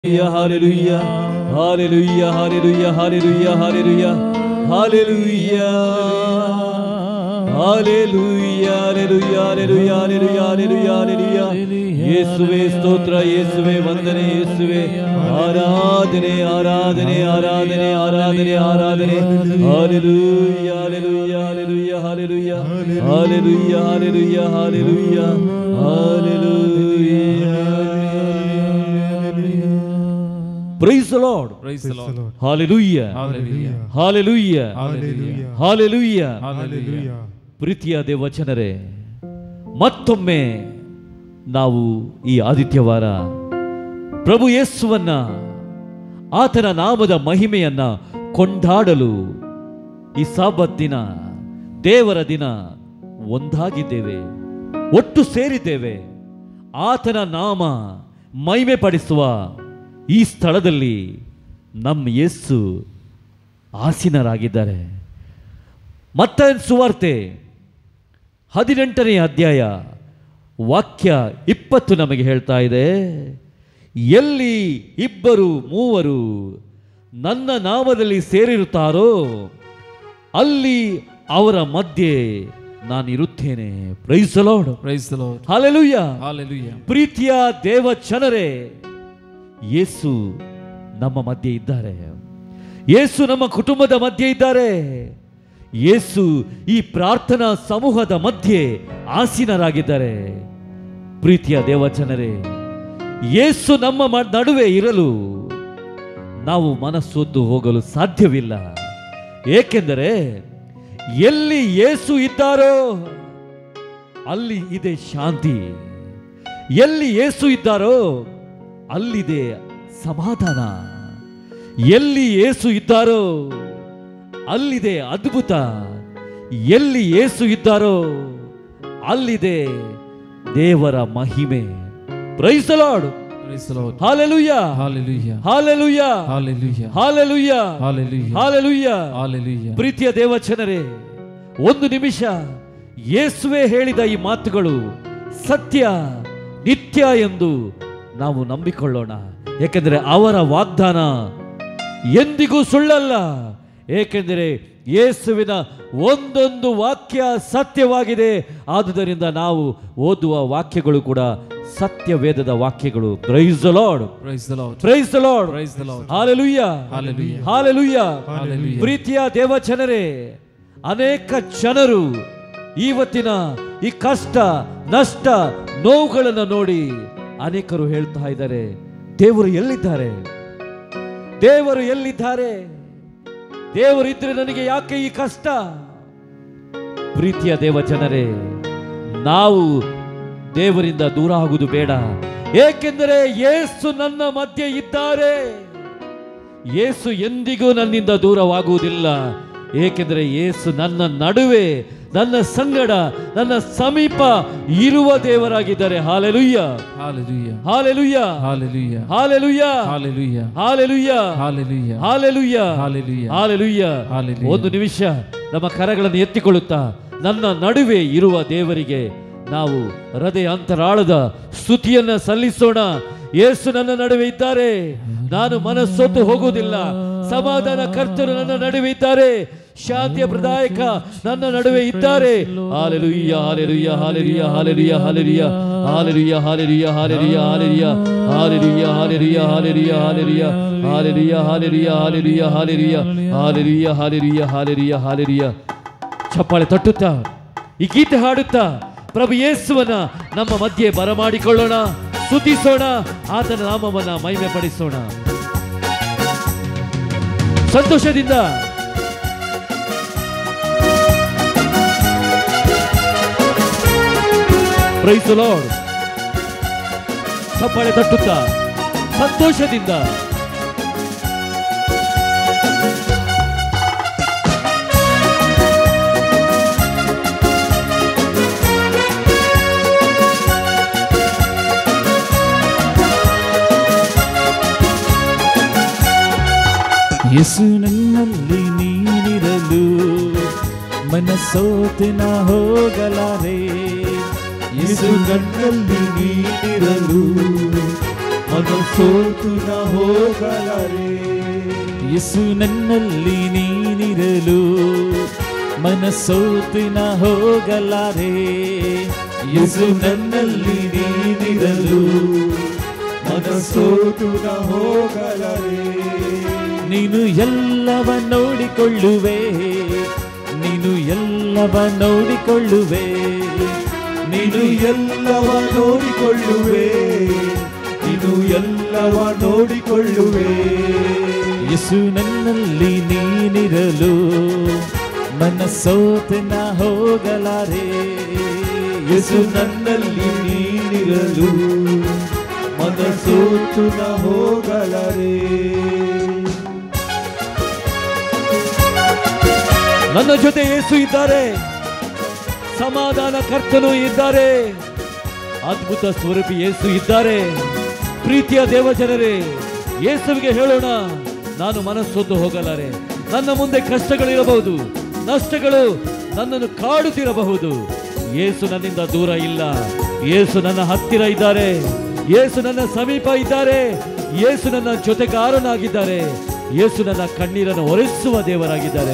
Hallelujah, hallelujah, hallelujah, hallelujah, hallelujah, hallelujah, hallelujah, hallelujah, hallelujah, hallelujah, hallelujah. ಯೇಸುವೆ ಸ್ತೋತ್ರ, ಯೇಸುವೆ ವಂದನೆ, ಯೇಸುವೆ ಆರಾಧನೆ, ಆರಾಧನೆ, ಆರಾಧನೆ, ಆರಾಧನೆ, ಆರಾಧನೆ. Hallelujah, hallelujah, hallelujah, hallelujah, hallelujah, hallelujah, hallelujah, hallelujah. Praise the Lord. Praise the Lord. Hallelujah. Hallelujah. Hallelujah. Hallelujah. Hallelujah. Hallelujah. ಪ್ರೀತಿಯ ದೇವಚನರೇ, ಮತ್ತೊಮ್ಮೆ ನಾವು ಈ ಆದಿತ್ಯವಾರ ಪ್ರಭು ಯೇಸುವನ್ನ, ಆತನ ನಾಮದ ಮಹಿಮೆಯನ್ನ ಕೊಂಡಾಡಲು ಈ ಸಾಬತ್ ದಿನ, ದೇವರ ದಿನ ಒಂದಾಗಿದ್ದೇವೆ, ಒಟ್ಟು ಸೇರಿದ್ದೇವೆ. ಆತನ ನಾಮ ಮಹಿಮೆ ಪಡಿಸುವ ಈ ಸ್ಥಳದಲ್ಲಿ ನಮ್ಮ ಯೇಸು ಆಸೀನರಾಗಿದ್ದಾರೆ. ಮತ್ತಾಯನ ಸುವಾರ್ತೆ 18ನೇ ಅಧ್ಯಾಯ ವಾಕ್ಯ 20 ನಮಗೆ ಹೇಳ್ತಾ ಇದೆ, ಎಲ್ಲಿ ಇಬ್ಬರು ಮೂವರು ನನ್ನ ನಾಮದಲ್ಲಿ ಸೇರಿರುತ್ತಾರೋ ಅಲ್ಲಿ ಅವರ ಮಧ್ಯೆ ನಾನಿರುತ್ತೇನೆ. Price the lord. Praise the Lord. ಹಲ್ಲೆಲೂಯಾ. Hallelujah. ಪ್ರೀತಿಯ ದೇವಚನರೇ, ಯೇಸು ನಮ್ಮ ಮಧ್ಯೆ ಇದ್ದಾರೆ. ಯೇಸು ನಮ್ಮ ಕುಟುಂಬದ ಮಧ್ಯೆ ಇದ್ದಾರೆ. ಯೇಸು ಈ ಪ್ರಾರ್ಥನಾ ಸಮೂಹದ ಮಧ್ಯೆ ಆಸೀನರಾಗಿದ್ದಾರೆ. ಪ್ರೀತಿಯ ದೇವಚನರೇ, ಯೇಸು ನಮ್ಮ ನಡುವೆ ಇರಲು ನಾವು ಮನಸ್ಸೊದ್ದು ಹೋಗಲು ಸಾಧ್ಯವಿಲ್ಲ. ಏಕೆಂದರೆ ಎಲ್ಲಿ ಯೇಸು ಇದ್ದಾರೋ ಅಲ್ಲಿ ಇದೆ ಶಾಂತಿ. ಎಲ್ಲಿ ಯೇಸು ಇದ್ದಾರೋ ಅಲ್ಲಿದೆ ಸಮಾಧಾನ. ಎಲ್ಲಿ ಯೇಸು ಇದ್ದಾರೋ ಅಲ್ಲಿದೆ ಅದ್ಭುತ. ಎಲ್ಲಿ ಯೇಸು ಇದ್ದಾರೋ ಅಲ್ಲಿದೆ ದೇವರ ಮಹಿಮೆ. Praise the lord. Praise the Lord. Hallelujah. Hallelujah. Hallelujah. Hallelujah. Hallelujah. Hallelujah. Hallelujah. Hallelujah. ಪ್ರೀತಿಯ ದೇವಚನರೇ, ಒಂದು ನಿಮಿಷ ಯೇಸುವೆ ಹೇಳಿದ ಈ ಮಾತುಗಳು ಸತ್ಯ, ನಿತ್ಯ ಎಂದು ನಾವು ನಂಬಿಕೊಳ್ಳೋಣ. ಏಕೆಂದರೆ ಅವರ ವಾಗ್ದಾನ ಎಂದಿಗೂ ಸುಳ್ಳಲ್ಲ. ಏಕೆಂದರೆ ಯೇಸುವಿನ ಒಂದೊಂದು ವಾಕ್ಯ ಸತ್ಯವಾಗಿದೆ. ಆದುದರಿಂದ ನಾವು ಓದುವ ವಾಕ್ಯಗಳು ಕೂಡ ಸತ್ಯ ವೇದದ ವಾಕ್ಯಗಳು. Price the lord. Praise the Lord. Price the lord. Praise the Lord. ಹಲ್ಲೆಲೂಯಾ. Hallelujah. ಹಲ್ಲೆಲೂಯಾ. Hallelujah. ಪ್ರೀತಿಯ ದೇವಚನರೇ, ಅನೇಕ ಜನರು ಇವತ್ತಿನ ಈ ಕಷ್ಟ, ನಷ್ಟ, ನೋವುಗಳನ್ನು ನೋಡಿ ಅನೇಕರು ಹೇಳ್ತಾ ಇದ್ದಾರೆ, ದೇವರು ಎಲ್ಲಿದ್ದಾರೆ? ದೇವರು ಎಲ್ಲಿದ್ದಾರೆ? ದೇವರು ಇದ್ರೆ ನನಗೆ ಯಾಕೆ ಈ ಕಷ್ಟ? ಪ್ರೀತಿಯ ದೇವಜನರೇ, ನಾವು ದೇವರಿಂದ ದೂರ ಆಗುವುದು ಬೇಡ. ಏಕೆಂದರೆ ಯೇಸು ನನ್ನ ಮಧ್ಯೆ ಇದ್ದಾರೆ. ಯೇಸು ಎಂದಿಗೂ ನನ್ನಿಂದ ದೂರವಾಗುವುದಿಲ್ಲ. ಏಕೆಂದರೆ ಯೇಸು ನನ್ನ ನಡುವೆ, ನನ್ನ ಸಂಗಡ, ನನ್ನ ಸಮೀಪ ಇರುವ ದೇವರಾಗಿದ್ದಾರೆ. Hallelujah. Hallelujah. Hallelujah. Hallelujah. Hallelujah. Hallelujah. Hallelujah. Hallelujah. Hallelujah. Hallelujah. Hallelujah. Hallelujah. ಒಂದು ನಿಮಿಷ ನಮ್ಮ ಕರಗಳನ್ನು ಎತ್ತಿಕೊಳ್ಳುತ್ತಾ ನನ್ನ ನಡುವೆ ಇರುವ ದೇವರಿಗೆ ನಾವು ಹೃದಯ ಅಂತರಾಳದ ಸ್ತುತಿಯನ್ನ ಸಲ್ಲಿಸೋಣ. ಯೇಸು ನನ್ನ ನಡುವೆ ಇದ್ದಾರೆ. ನಾನು ಮನಸ್ಸೊತ್ತು ಹೋಗುವುದಿಲ್ಲ. ಸಮಾಧಾನ ಕರ್ತರು ನನ್ನ ನಡುವೆ ಇದ್ದಾರೆ. ಶಾಂತಿಯ ಪ್ರದಾಯಕ ನನ್ನ ನಡುವೆ ಇದ್ದಾರೆ. Hallelujah, hallelujah, hallelujah, hallelujah, hallelujah, hallelujah, hallelujah, hallelujah, hallelujah, hallelujah, hallelujah, hallelujah, hallelujah, hallelujah, hallelujah, hallelujah, hallelujah, hallelujah, hallelujah, hallelujah. ಚಪ್ಪಾಳೆ ತಟ್ಟುತ್ತಾ ಈ ಗೀತೆ ಹಾಡುತ್ತಾ ಪ್ರಭು ಯೇಸುವನ್ನ ನಮ್ಮ ಮಧ್ಯೆ ಬರಮಾಡಿಕೊಳ್ಳೋಣ, ಸ್ತುತಿಸೋಣ, ಆತನ ನಾಮವನ್ನ ಮಹಿಮೆ ಪಡಿಸೋಣ ಸಂತೋಷದಿಂದ. Praise the lord. ಚಪ್ಪಾಳೆ ತಟ್ಟುತ್ತಾ ಸಂತೋಷದಿಂದ. ಯೇಸು ನನ್ನಲ್ಲಿ ನೀನಿರಲು ಮನಸ್ಸೋತೆ ನಾ ಹೋಗಲಾರೆ. ಯೇಸು ನನ್ನಲ್ಲಿ ನೀನಿರಲು ಮನಸೋತು ನ ಹೋಗಲಾರೆ. ಯೇಸು ನನ್ನಲ್ಲಿ ನೀನಿರಲು ಮನಸೋತು ನ ಹೋಗಲಾರೆ. ಯೇಸು ನನ್ನಲ್ಲಿ ನೀನಿರಲು ಮನಸೋತು ನ ಹೋಗಲಾರೆ. ನೀನು ಎಲ್ಲವ ನೋಡಿಕೊಳ್ಳುವೆ, ನೀನು ಎಲ್ಲವ ನೋಡಿಕೊಳ್ಳುವೆ, ನೀನು ಎಲ್ಲವ ನೋಡಿಕೊಳ್ಳುವೆ, ನೀನು ಎಲ್ಲವ ನೋಡಿಕೊಳ್ಳುವೆ. ಯೇಸು ನನ್ನಲ್ಲಿ ನೀನಿರಲು ಮನಸೋತು ನ ಹೋಗಲಾರೆ. ಯೇಸು ನನ್ನಲ್ಲಿ ನೀನಿರಲು ಮನಸೋತು ನ ಹೋಗಲಾರೆ. ನನ್ನ ಜೊತೆ ಯೇಸು ಇದ್ದಾರೆ, ಸಮಾಧಾನ ಕರ್ತನು ಇದ್ದಾರೆ, ಅದ್ಭುತ ಸ್ವರೂಪಿ ಯೇಸು ಇದ್ದಾರೆ. ಪ್ರೀತಿಯ ದೇವಜನರೇ, ಯೇಸುವಿಗೆ ಹೇಳೋಣ, ನಾನು ಮನಸ್ಸೊಂದು ಹೋಗಲಾರೆ. ನನ್ನ ಮುಂದೆ ಕಷ್ಟಗಳಿರಬಹುದು, ನಷ್ಟಗಳು ನನ್ನನ್ನು ಕಾಡುತ್ತಿರಬಹುದು. ಯೇಸು ನನ್ನಿಂದ ದೂರ ಇಲ್ಲ, ಯೇಸು ನನ್ನ ಹತ್ತಿರ ಇದ್ದಾರೆ, ಯೇಸು ನನ್ನ ಸಮೀಪ ಇದ್ದಾರೆ, ಯೇಸು ನನ್ನ ಜೊತೆಗಾರನಾಗಿದ್ದಾರೆ, ಯೇಸು ನನ್ನ ಕಣ್ಣೀರನ್ನು ಒರೆಸುವ ದೇವರಾಗಿದ್ದಾರೆ.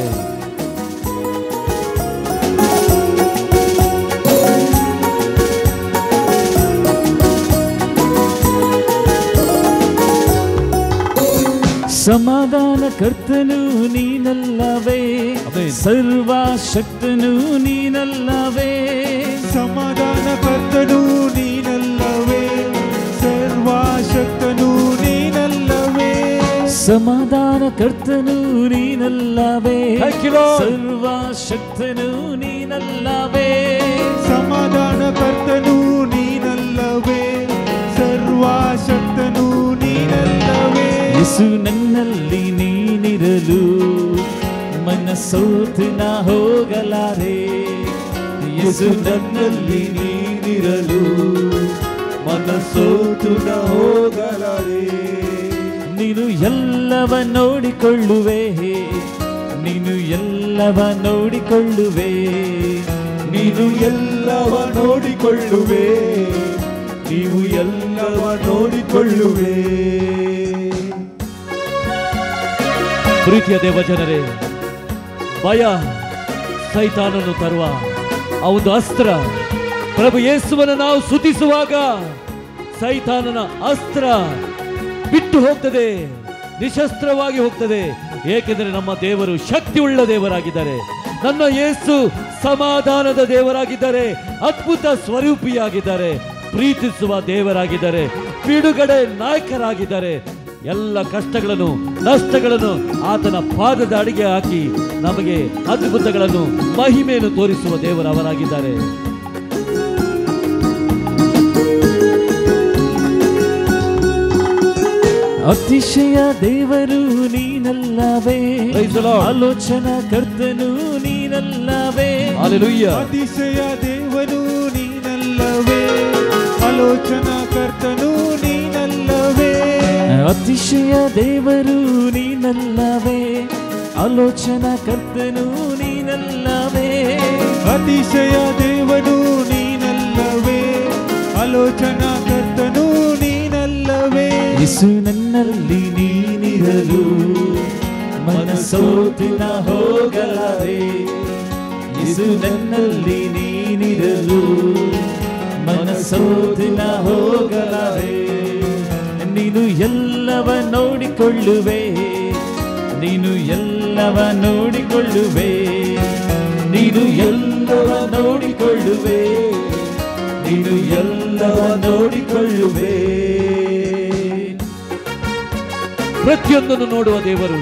ಸಮಾಧಾನ ಕರ್ತನು ನೀನಲ್ಲವೇ, ಸರ್ವಶಕ್ತನು ನೀನಲ್ಲವೇ. ಸಮಾಧಾನ ಕರ್ತನು ನೀನಲ್ಲವೇ, ಸರ್ವಶಕ್ತನು ನೀನಲ್ಲವೇ. ಸಮಾಧಾನ ಕರ್ತನು ನೀನಲ್ಲವೇ, Thank you, Lord. ಸರ್ವಶಕ್ತನು ನೀನಲ್ಲವೇ. ಸಮಾಧಾನ ಕರ್ತನು ನೀನಲ್ಲವೇ, ಸರ್ವಶಕ್ತನು ನೀನಲ್ಲವೇ. ಯೇಸು ನನ್ನಲ್ಲಿ ನೀನಿರಲು ಮನಸೋತು ನ ಹೋಗಲಾರೆ. ಯೇಸು ನನ್ನಲ್ಲಿ ನೀನಿರಲು ಮನಸೋತು ನ ಹೋಗಲಾರೆ. ನೀನು ಎಲ್ಲವ ನೋಡಿಕೊಳ್ಳುವೆ, ನೀನು ಎಲ್ಲವ ನೋಡಿಕೊಳ್ಳುವೆ, ನೀನು ಎಲ್ಲವ ನೋಡಿಕೊಳ್ಳುವೆ, ನೀವು ಎಲ್ಲವ ನೋಡಿಕೊಳ್ಳುವೆ. ಪ್ರೀತಿಯ ದೇವಜನರೇ, ಭಯ ಸೈತಾನನು ತರುವ ಆ ಒಂದು ಅಸ್ತ್ರ, ಪ್ರಭು ಯೇಸುವನ್ನು ನಾವು ಸ್ತುತಿಸುವಾಗ ಸೈತಾನನ ಅಸ್ತ್ರ ಬಿಟ್ಟು ಹೋಗ್ತದೆ, ನಿಶಸ್ತ್ರವಾಗಿ ಹೋಗ್ತದೆ. ಏಕೆಂದರೆ ನಮ್ಮ ದೇವರು ಶಕ್ತಿ ಉಳ್ಳ ದೇವರಾಗಿದ್ದಾರೆ. ನನ್ನ ಯೇಸು ಸಮಾಧಾನದ ದೇವರಾಗಿದ್ದಾರೆ, ಅದ್ಭುತ ಸ್ವರೂಪಿಯಾಗಿದ್ದಾರೆ, ಪ್ರೀತಿಸುವ ದೇವರಾಗಿದ್ದಾರೆ, ಬಿಡುಗಡೆ ನಾಯಕರಾಗಿದ್ದಾರೆ. ಎಲ್ಲ ಕಷ್ಟಗಳನ್ನು ನಷ್ಟಗಳನ್ನು ಆತನ ಪಾದದ ಅಡಿಗೆ ಹಾಕಿ ನಮಗೆ ಅದ್ಭುತಗಳನ್ನು ಮಹಿಮೆಯನ್ನು ತೋರಿಸುವ ದೇವರವರಾಗಿದ್ದಾರೆ. ಅತಿಶಯ ದೇವರು ನೀನಲ್ಲವೇ, ಆಲೋಚನಾ ಕರ್ತನು ನೀನಲ್ಲವೇ. ಹಲ್ಲೆಲೂಯಾ. ಅತಿಶಯ ದೇವರು ನೀನಲ್ಲವೇ, ಆಲೋಚನಾ ಕರ್ತನು ನೀನಲ್ಲವೇ. ಅತಿಶಯ ದೇವರು ನೀನಲ್ಲವೇ, ಆಲೋಚನಾ ಕರ್ತನು ನೀನಲ್ಲವೇ. ಅತಿಶಯ ದೇವರು ನೀನಲ್ಲವೇ, ಆಲೋಚನಾ ಕರ್ತನು ನೀನಲ್ಲವೇ. ಯೇಸು ನನ್ನಲ್ಲಿ ನೀನಿರಲು ಮನಸೋತು ನ ಹೋಗಲಾರೆ. ಯೇಸು ನನ್ನಲ್ಲಿ ನೀನಿರಲು ಮನಸೋತು ನ ಹೋಗಲಾರೆ. ನೀನು ಎಲ್ಲವ ನೋಡಿಕೊಳ್ಳುವೆ, ನೀನು ಎಲ್ಲವ ನೋಡಿಕೊಳ್ಳುವೆ, ನೀನು ಎಲ್ಲವ ನೋಡಿಕೊಳ್ಳುವೆ, ನೀನು ಎಲ್ಲವ ನೋಡಿಕೊಳ್ಳುವೆ. ಪ್ರತಿಯೊಂದನ್ನು ನೋಡುವ ದೇವರು,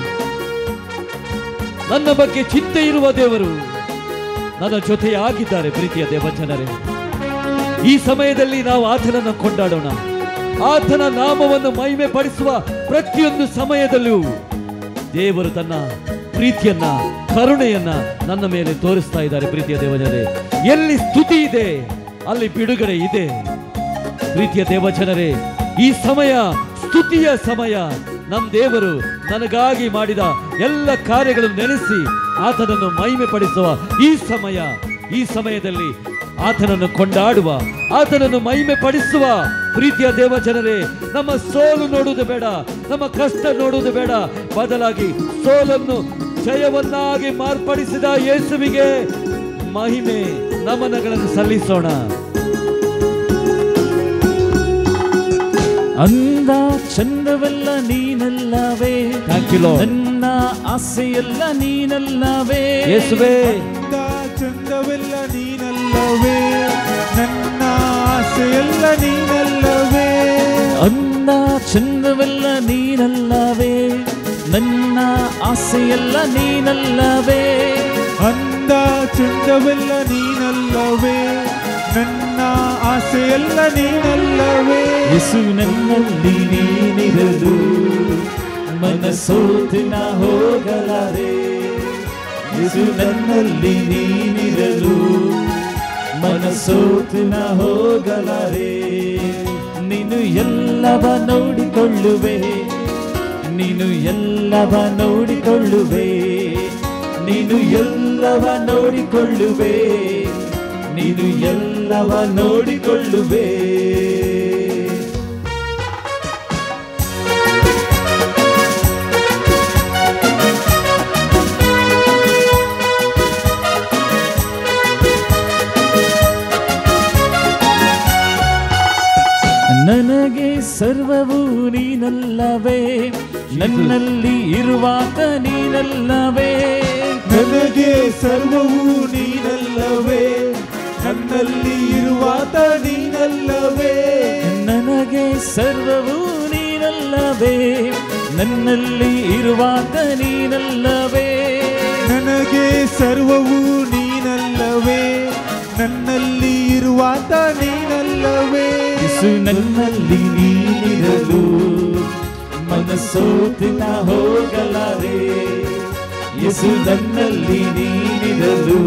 ನನ್ನ ಬಗ್ಗೆ ಚಿಂತೆ ಇರುವ ದೇವರು ನನ್ನ ಜೊತೆಯಾಗಿದ್ದಾರೆ. ಪ್ರೀತಿಯ ದೇವಜನರೇ, ಈ ಸಮಯದಲ್ಲಿ ನಾವು ಆತನನ್ನು ಕೊಂಡಾಡೋಣ. ಆತನ ನಾಮವನ್ನು ಮಹಿಮೆ ಪಡಿಸುವ ಪ್ರತಿಯೊಂದು ಸಮಯದಲ್ಲೂ ದೇವರು ತನ್ನ ಪ್ರೀತಿಯನ್ನ, ಕರುಣೆಯನ್ನ ನನ್ನ ಮೇಲೆ ತೋರಿಸ್ತಾ ಇದ್ದಾರೆ. ಪ್ರೀತಿಯ ದೇವಜನರೇ, ಎಲ್ಲಿ ಸ್ತುತಿ ಇದೆ ಅಲ್ಲಿ ಬಿಡುಗಡೆ ಇದೆ. ಪ್ರೀತಿಯ ದೇವಜನರೇ, ಈ ಸಮಯ ಸ್ತುತಿಯ ಸಮಯ. ನಮ್ಮ ದೇವರು ನನಗಾಗಿ ಮಾಡಿದ ಎಲ್ಲ ಕಾರ್ಯಗಳನ್ನು ನೆನೆಸಿ ಆತನನ್ನು ಮಹಿಮೆ ಪಡಿಸುವ ಈ ಸಮಯ. ಈ ಸಮಯದಲ್ಲಿ ಆತನನ್ನು ಕೊಂಡಾಡುವ, ಆತನನ್ನು ಮಹಿಮೆ ಪಡಿಸುವ. ಪ್ರೀತಿಯ ದೇವ ಜನರೇ, ನಮ್ಮ ಸೋಲು ನೋಡುವುದು ಬೇಡ, ನಮ್ಮ ಕಷ್ಟ ನೋಡುವುದು ಬೇಡ. ಬದಲಾಗಿ ಸೋಲನ್ನು ಜಯವನ್ನಾಗಿ ಮಾರ್ಪಡಿಸಿದ ಯೇಸುವಿಗೆ ಮಹಿಮೆ ನಮನಗಳನ್ನು ಸಲ್ಲಿಸೋಣ. ಅಂದ ಚಂದವೆಲ್ಲ ನೀನಲ್ಲವೇ, ನನ್ನ ಆಸೆಯೆಲ್ಲ ನೀನಲ್ಲವೇ ಯೇಸುವೇ. ಅಂದ ಚಂದವೆಲ್ಲ ನೀನಲ್ಲವೇ, ನನ್ನ ಆಸೆಯೆಲ್ಲ ನೀನಲ್ಲವೇ. ಅಂದ ಚಂದವೆಲ್ಲ ನೀನಲ್ಲವೇ, ನನ್ನ ಆಸೆಯೆಲ್ಲ ನೀನಲ್ಲವೇ. ಅಂದ ಚಂದವೆಲ್ಲ ನೀನಲ್ಲವೇ, ನನ್ನ ಆಸೆಯೆಲ್ಲ ನೀನಲ್ಲವೇ. ಯೇಸು ನನ್ನಲ್ಲಿ ನೀನಿರಲು ಮನಸೋತು ನಾ ಹೋಗಲಾರೆ. ಯೇಸು ನನ್ನಲ್ಲಿ ನೀನಿರಲು ಮನಸೋತು ನಾ ಹೋಗಲಾರೆ. ನೀನು ಎಲ್ಲವ ನೋಡಿಕೊಳ್ಳುವೆ, ನೀನು ಎಲ್ಲವ ನೋಡಿಕೊಳ್ಳುವೆ, ನೀನು ಎಲ್ಲವ ನೋಡಿಕೊಳ್ಳುವೆ, ನೀನು ಎಲ್ಲವ ನೋಡಿಕೊಳ್ಳುವೆ. ನನಗೆ ಸರ್ವವು ನೀನಲ್ಲವೇ, ನನ್ನಲ್ಲಿ ಇರುವಾತ ನೀನಲ್ಲವೇ. ನನಗೆ ಸರ್ವವು ನೀನಲ್ಲವೇ, ನನ್ನಲ್ಲಿ ಇರುವಾತ ನೀನಲ್ಲವೇ. ನನಗೆ ಸರ್ವವು ನೀನಲ್ಲವೇ, ನನ್ನಲ್ಲಿ ಇರುವಾತ ನೀನಲ್ಲವೇ. ನನಗೆ ಸರ್ವವು ನೀನಲ್ಲವೇ, ನನ್ನಲ್ಲಿ ಇರುವಾತ ನೀನಲ್ಲವೇ. ಯೇಸು ನನ್ನಲ್ಲಿ ನೀನಿರಲು ಮನಸೋತು ನಾ ಹೋಗಲಾರೆ. ಯೇಸು ನನ್ನಲ್ಲಿ ನೀನಿರಲು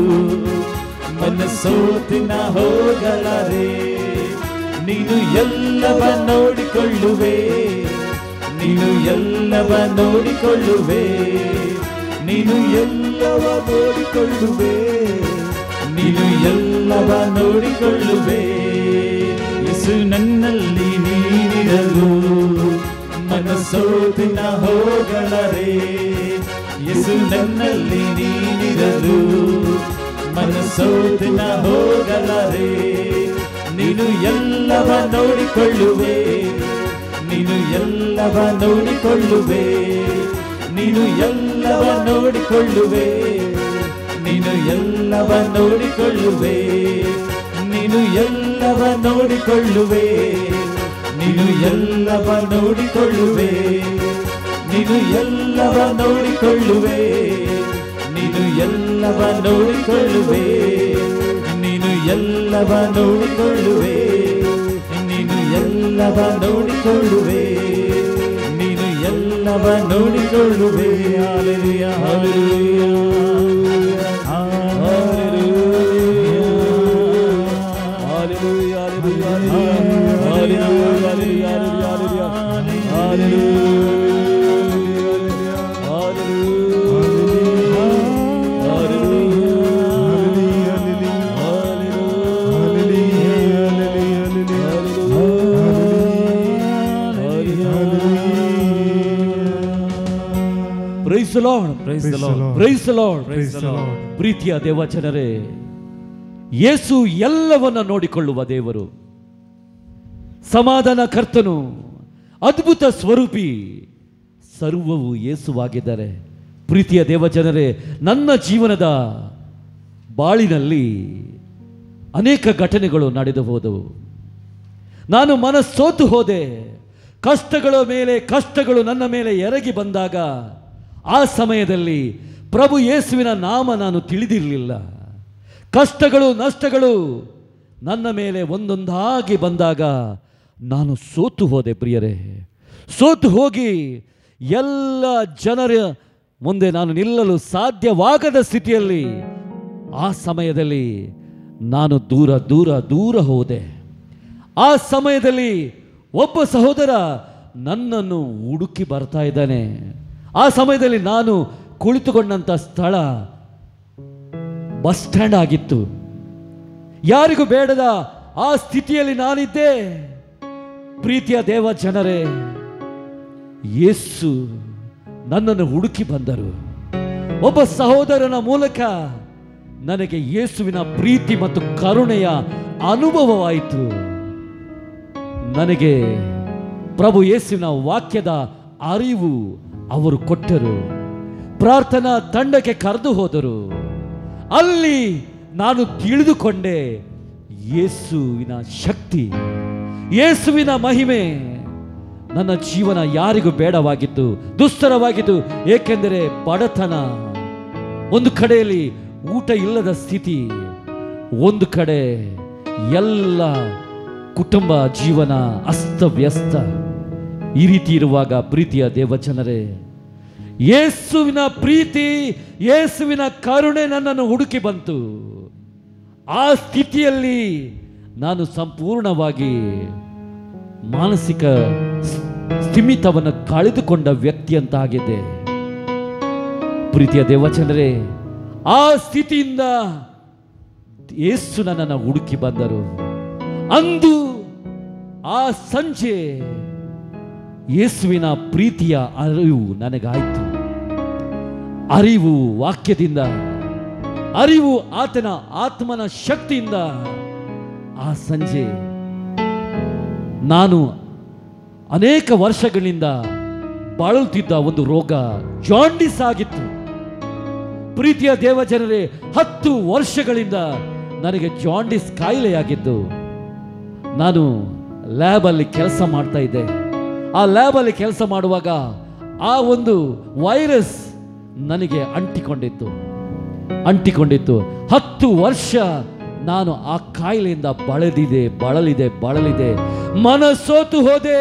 ಮನಸೋತು ನಾ ಹೋಗಲಾರೆ. ನೀನು ಎಲ್ಲವ ನೋಡಿಕೊಳ್ಳುವೆ, ನೀನು ಎಲ್ಲವ ನೋಡಿಕೊಳ್ಳುವೆ, ನೀನು ಎಲ್ಲವ ನೋಡಿಕೊಳ್ಳುವೆ, ನೀನು ಎಲ್ಲವ ನೋಡಿಕೊಳ್ಳುವೆ. ಯೇಸು ನನ್ನಲ್ಲಿ ನೀನಿರಲು ಮನಸೋತು ನಾ ಹೋಗಲಾರೆ. ಯೇಸು ನನ್ನಲ್ಲಿ ನೀನಿರಲು ಮನಸೋತು ನಾ ಹೋಗಲಾರೆ. ನೀನು ಎಲ್ಲವ ನೋಡಿಕೊಳ್ಳುವೆ, ನೀನು ಎಲ್ಲವ ನೋಡಿಕೊಳ್ಳುವೆ, ನೀನು ಎಲ್ಲವ ನೋಡಿಕೊಳ್ಳುವೆ, ನೀನು ಎಲ್ಲವ ನೋಡಿಕೊಳ್ಳುವೆ, ನೀನು ಎಲ್ಲವ ನೋಡಿಕೊಳ್ಳುವೆ, ನೀನು ಎಲ್ಲವ ನೋಡಿಕೊಳ್ಳುವೆ, ನೀನು ಎಲ್ಲವ ನೋಡಿಕೊಳ್ಳುವೆ, ನೀನು ಎಲ್ಲವ ನೋಡಿಕೊಳ್ಳುವೆ, ನೀನು ಎಲ್ಲವ ನೋಡಿಕೊಳ್ಳುವೆ, ನೀನು ಎಲ್ಲವ ನೋಡಿಕೊಳ್ಳುವೆ, ನೀನು ಎಲ್ಲವ ನೋಡಿಕೊಳ್ಳುವೆ. Hallelujah, hallelujah, Hallelujah, hallelujah, Praise the Lord. Praise the Lord. Praise the Lord. Praise the Lord. ಪ್ರೀತಿಯ ದೇವಜನರೇ, ಯೇಸು ಎಲ್ಲವನ್ನ ನೋಡಿಕೊಳ್ಳುವ ದೇವರು, ಸಮಾಧಾನ ಕರ್ತನು, ಅದ್ಭುತ ಸ್ವರೂಪಿ, ಸರ್ವವು ಯೇಸುವಾಗಿದ್ದಾರೆ. ಪ್ರೀತಿಯ ದೇವಜನರೇ, ನನ್ನ ಜೀವನದ ಬಾಳಿನಲ್ಲಿ ಅನೇಕ ಘಟನೆಗಳು ನಡೆದು ಹೋದವು. ನಾನು ಮನಸ್ಸೋತು ಹೋದೆ. ಕಷ್ಟಗಳ ಮೇಲೆ ಕಷ್ಟಗಳು ನನ್ನ ಮೇಲೆ ಎರಗಿ ಬಂದಾಗ ಆ ಸಮಯದಲ್ಲಿ ಪ್ರಭು ಯೇಸುವಿನ ನಾಮ ನಾನು ತಿಳಿದಿರಲಿಲ್ಲ. ಕಷ್ಟಗಳು ನಷ್ಟಗಳು ನನ್ನ ಮೇಲೆ ಒಂದೊಂದಾಗಿ ಬಂದಾಗ ನಾನು ಸೋತು ಹೋದೆ. ಪ್ರಿಯರೇ, ಸೋತು ಹೋಗಿ ಎಲ್ಲ ಜನರ ಮುಂದೆ ನಾನು ನಿಲ್ಲಲು ಸಾಧ್ಯವಾಗದ ಸ್ಥಿತಿಯಲ್ಲಿ ಆ ಸಮಯದಲ್ಲಿ ನಾನು ದೂರ ದೂರ ದೂರ ಹೋದೆ. ಆ ಸಮಯದಲ್ಲಿ ಒಬ್ಬ ಸಹೋದರ ನನ್ನನ್ನು ಹುಡುಕಿ ಬರ್ತಾ ಇದ್ದಾನೆ. ಆ ಸಮಯದಲ್ಲಿ ನಾನು ಕುಳಿತುಕೊಂಡಂಥ ಸ್ಥಳ ಬಸ್ ಸ್ಟ್ಯಾಂಡ್ ಆಗಿತ್ತು. ಯಾರಿಗೂ ಬೇಡದ ಆ ಸ್ಥಿತಿಯಲ್ಲಿ ನಾನಿದ್ದೆ. ಪ್ರೀತಿಯ ದೇವ ಜನರೇ, ಯೇಸು ನನ್ನನ್ನು ಹುಡುಕಿ ಬಂದರು. ಒಬ್ಬ ಸಹೋದರನ ಮೂಲಕ ನನಗೆ ಯೇಸುವಿನ ಪ್ರೀತಿ ಮತ್ತು ಕರುಣೆಯ ಅನುಭವವಾಯಿತು. ನನಗೆ ಪ್ರಭು ಯೇಸುವಿನ ವಾಕ್ಯದ ಅರಿವು ಅವರು ಕೊಟ್ಟರು. ಪ್ರಾರ್ಥನಾ ತಂಡಕ್ಕೆ ಕರೆದು ಹೋದರು. ಅಲ್ಲಿ ನಾನು ತಿಳಿದುಕೊಂಡೆ ಯೇಸುವಿನ ಶಕ್ತಿ, ಯೇಸುವಿನ ಮಹಿಮೆ. ನನ್ನ ಜೀವನ ಯಾರಿಗೂ ಬೇಡವಾಗಿತ್ತು, ದುಸ್ತರವಾಗಿತ್ತು. ಏಕೆಂದರೆ ಬಡತನ, ಒಂದು ಕಡೆಯಲ್ಲಿ ಊಟ ಇಲ್ಲದ ಸ್ಥಿತಿ, ಒಂದು ಕಡೆ ಎಲ್ಲ ಕುಟುಂಬ ಜೀವನ ಅಸ್ತವ್ಯಸ್ತ. ಈ ರೀತಿ ಇರುವಾಗ ಪ್ರೀತಿಯ ದೇವಜನರೇ, ಯೇಸುವಿನ ಪ್ರೀತಿ, ಯೇಸುವಿನ ಕರುಣೆ ನನ್ನನ್ನು ಹುಡುಕಿ ಬಂತು. ಆ ಸ್ಥಿತಿಯಲ್ಲಿ ನಾನು ಸಂಪೂರ್ಣವಾಗಿ ಮಾನಸಿಕ ಸ್ಥಿಮಿತವನ್ನು ಕಳೆದುಕೊಂಡ ವ್ಯಕ್ತಿಯಂತಾಗಿದೆ. ಪ್ರೀತಿಯ ದೇವಜನರೇ, ಆ ಸ್ಥಿತಿಯಿಂದ ಯೇಸು ನನ್ನನ್ನು ಹುಡುಕಿ ಬಂದರು. ಅಂದು ಆ ಸಂಜೆ ಯೇಸುವಿನ ಪ್ರೀತಿಯ ಅರಿವು ನನಗಾಯಿತು. ಅರಿವು ವಾಕ್ಯದಿಂದ, ಅರಿವು ಆತನ ಆತ್ಮನ ಶಕ್ತಿಯಿಂದ. ಆ ಸಂಜೆ ನಾನು ಅನೇಕ ವರ್ಷಗಳಿಂದ ಬಾಳುತ್ತಿದ್ದ ಒಂದು ರೋಗ ಜಾಂಡಿಸ್ ಆಗಿತ್ತು. ಪ್ರೀತಿಯ ದೇವಜನರೇ, 10 ವರ್ಷಗಳಿಂದ ನನಗೆ ಜಾಂಡಿಸ್ ಕಾಯಿಲೆಯಾಗಿದ್ದು. ನಾನು ಲ್ಯಾಬಲ್ಲಿ ಕೆಲಸ ಮಾಡ್ತಾ ಇದ್ದೆ. ಆ ಲ್ಯಾಬಲ್ಲಿ ಕೆಲಸ ಮಾಡುವಾಗ ಆ ಒಂದು ವೈರಸ್ ನನಗೆ ಅಂಟಿಕೊಂಡಿತ್ತು. 10 ವರ್ಷ ನಾನು ಆ ಕಾಯಿಲೆಯಿಂದ ಬಳಲಿದೆ. ಮನಸೋತು ಹೋದೆ.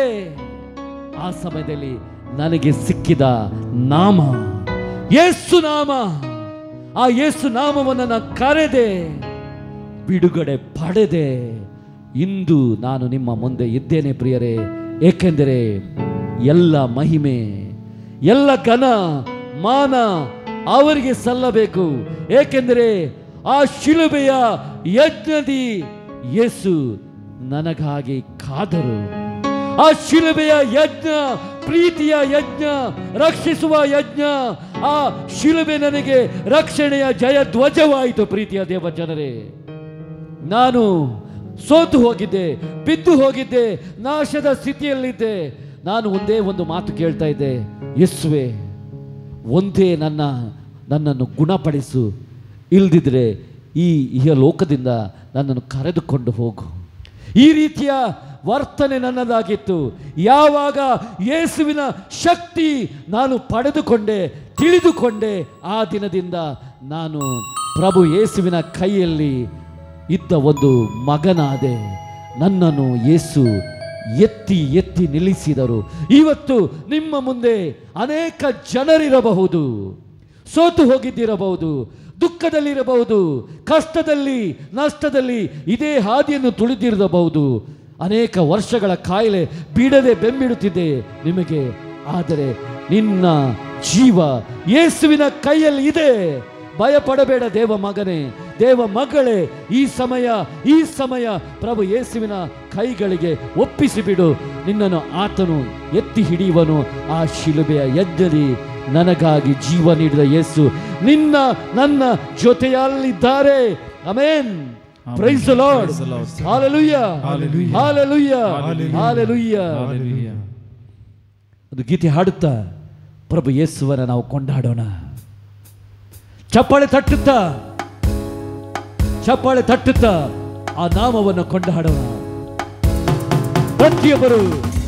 ಆ ಸಮಯದಲ್ಲಿ ನನಗೆ ಸಿಕ್ಕಿದ ನಾಮ ಯೇಸು ನಾಮ. ಆ ಯೇಸು ನಾಮವನ್ನು ನಾನು ಕರೆದೆ, ಬಿಡುಗಡೆ ಪಡೆದೆ. ಇಂದು ನಾನು ನಿಮ್ಮ ಮುಂದೆ ಇದ್ದೇನೆ ಪ್ರಿಯರೇ. ಏಕೆಂದರೆ ಎಲ್ಲ ಮಹಿಮೆ, ಎಲ್ಲ ಘನ, ಮಾನ ಅವರಿಗೆ ಸಲ್ಲಬೇಕು. ಏಕೆಂದರೆ ಆ ಶಿಲುಬೆಯ ಯಜ್ಞದಿ ಯೇಸು ನನಗಾಗಿ ಕಾದರು. ಆ ಶಿಲುಬೆಯ ಯಜ್ಞ ಪ್ರೀತಿಯ ಯಜ್ಞ, ರಕ್ಷಿಸುವ ಯಜ್ಞ. ಆ ಶಿಲುಬೆ ನನಗೆ ರಕ್ಷಣೆಯ ಜಯ ಧ್ವಜವಾಯಿತು. ಪ್ರೀತಿಯ ದೇವ ಜನರೇ, ನಾನು ಸೋತು ಹೋಗಿದ್ದೆ, ಬಿದ್ದು ಹೋಗಿದ್ದೆ, ನಾಶದ ಸ್ಥಿತಿಯಲ್ಲಿದ್ದೆ. ನಾನು ಒಂದೇ ಒಂದು ಮಾತು ಕೇಳ್ತಾ ಇದ್ದೆ, ಯೇಸುವೆ ಒಂದೇ ನನ್ನನ್ನು ಗುಣಪಡಿಸು, ಇಲ್ದಿದ್ರೆ ಈ ಲೋಕದಿಂದ ನನ್ನನ್ನು ಕರೆದುಕೊಂಡು ಹೋಗು. ಈ ರೀತಿಯ ವರ್ತನೆ ನನ್ನದಾಗಿತ್ತು. ಯಾವಾಗ ಯೇಸುವಿನ ಶಕ್ತಿ ನಾನು ಪಡೆದುಕೊಂಡೆ, ತಿಳಿದುಕೊಂಡೆ, ಆ ದಿನದಿಂದ ನಾನು ಪ್ರಭು ಯೇಸುವಿನ ಕೈಯಲ್ಲಿ ಇದ್ದ ಒಂದು ಮಗನಾದೆ. ನನ್ನನ್ನು ಯೇಸು ಎತ್ತಿ ನಿಲ್ಲಿಸಿದರು. ಇವತ್ತು ನಿಮ್ಮ ಮುಂದೆ ಅನೇಕ ಜನರಿರಬಹುದು, ಸೋತು ಹೋಗಿದ್ದಿರಬಹುದು, ದುಃಖದಲ್ಲಿರಬಹುದು, ಕಷ್ಟದಲ್ಲಿ, ನಷ್ಟದಲ್ಲಿ ಇದೇ ಹಾದಿಯನ್ನು ತುಳಿದಿರಬಹುದು. ಅನೇಕ ವರ್ಷಗಳ ಕಾಯಿಲೆ ಬಿಡದೆ ಬೆಂಬಿಡುತ್ತಿದೆ ನಿಮಗೆ. ಆದರೆ ನಿನ್ನ ಜೀವ ಯೇಸುವಿನ ಕೈಯಲ್ಲಿ ಇದೆ. ಭಯಪಡಬೇಡ ದೇವ ಮಗನೇ, ದೇವ ಮಗಳೇ. ಈ ಸಮಯ ಪ್ರಭು ಯೇಸುವಿನ ಕೈಗಳಿಗೆ ಒಪ್ಪಿಸಿಬಿಡು. ನಿನ್ನನ್ನು ಆತನು ಎತ್ತಿ ಹಿಡಿಯುವನು. ಆ ಶಿಲುಬೆಯ ಯಜ್ಞದಿ ನನಗಾಗಿ ಜೀವ ನೀಡಿದ ಯೇಸು ನನ್ನ ಜೊತೆಯಲ್ಲಿದ್ದಾರೆ. Amen. Praise the lord. Hallelujah, hallelujah, hallelujah. ಒಂದು ಗೀತೆ ಹಾಡುತ್ತಾ ಪ್ರಭು ಯೇಸುವನ್ನ ನಾವು ಕೊಂಡಾಡೋಣ. ಚಪ್ಪಾಳೆ ತಟ್ಟುತ್ತಾ ಆ ನಾಮವನ್ನು ಕೊಂಡಾಡೋಣ. ಪ್ರತಿಯೊಬ್ಬರು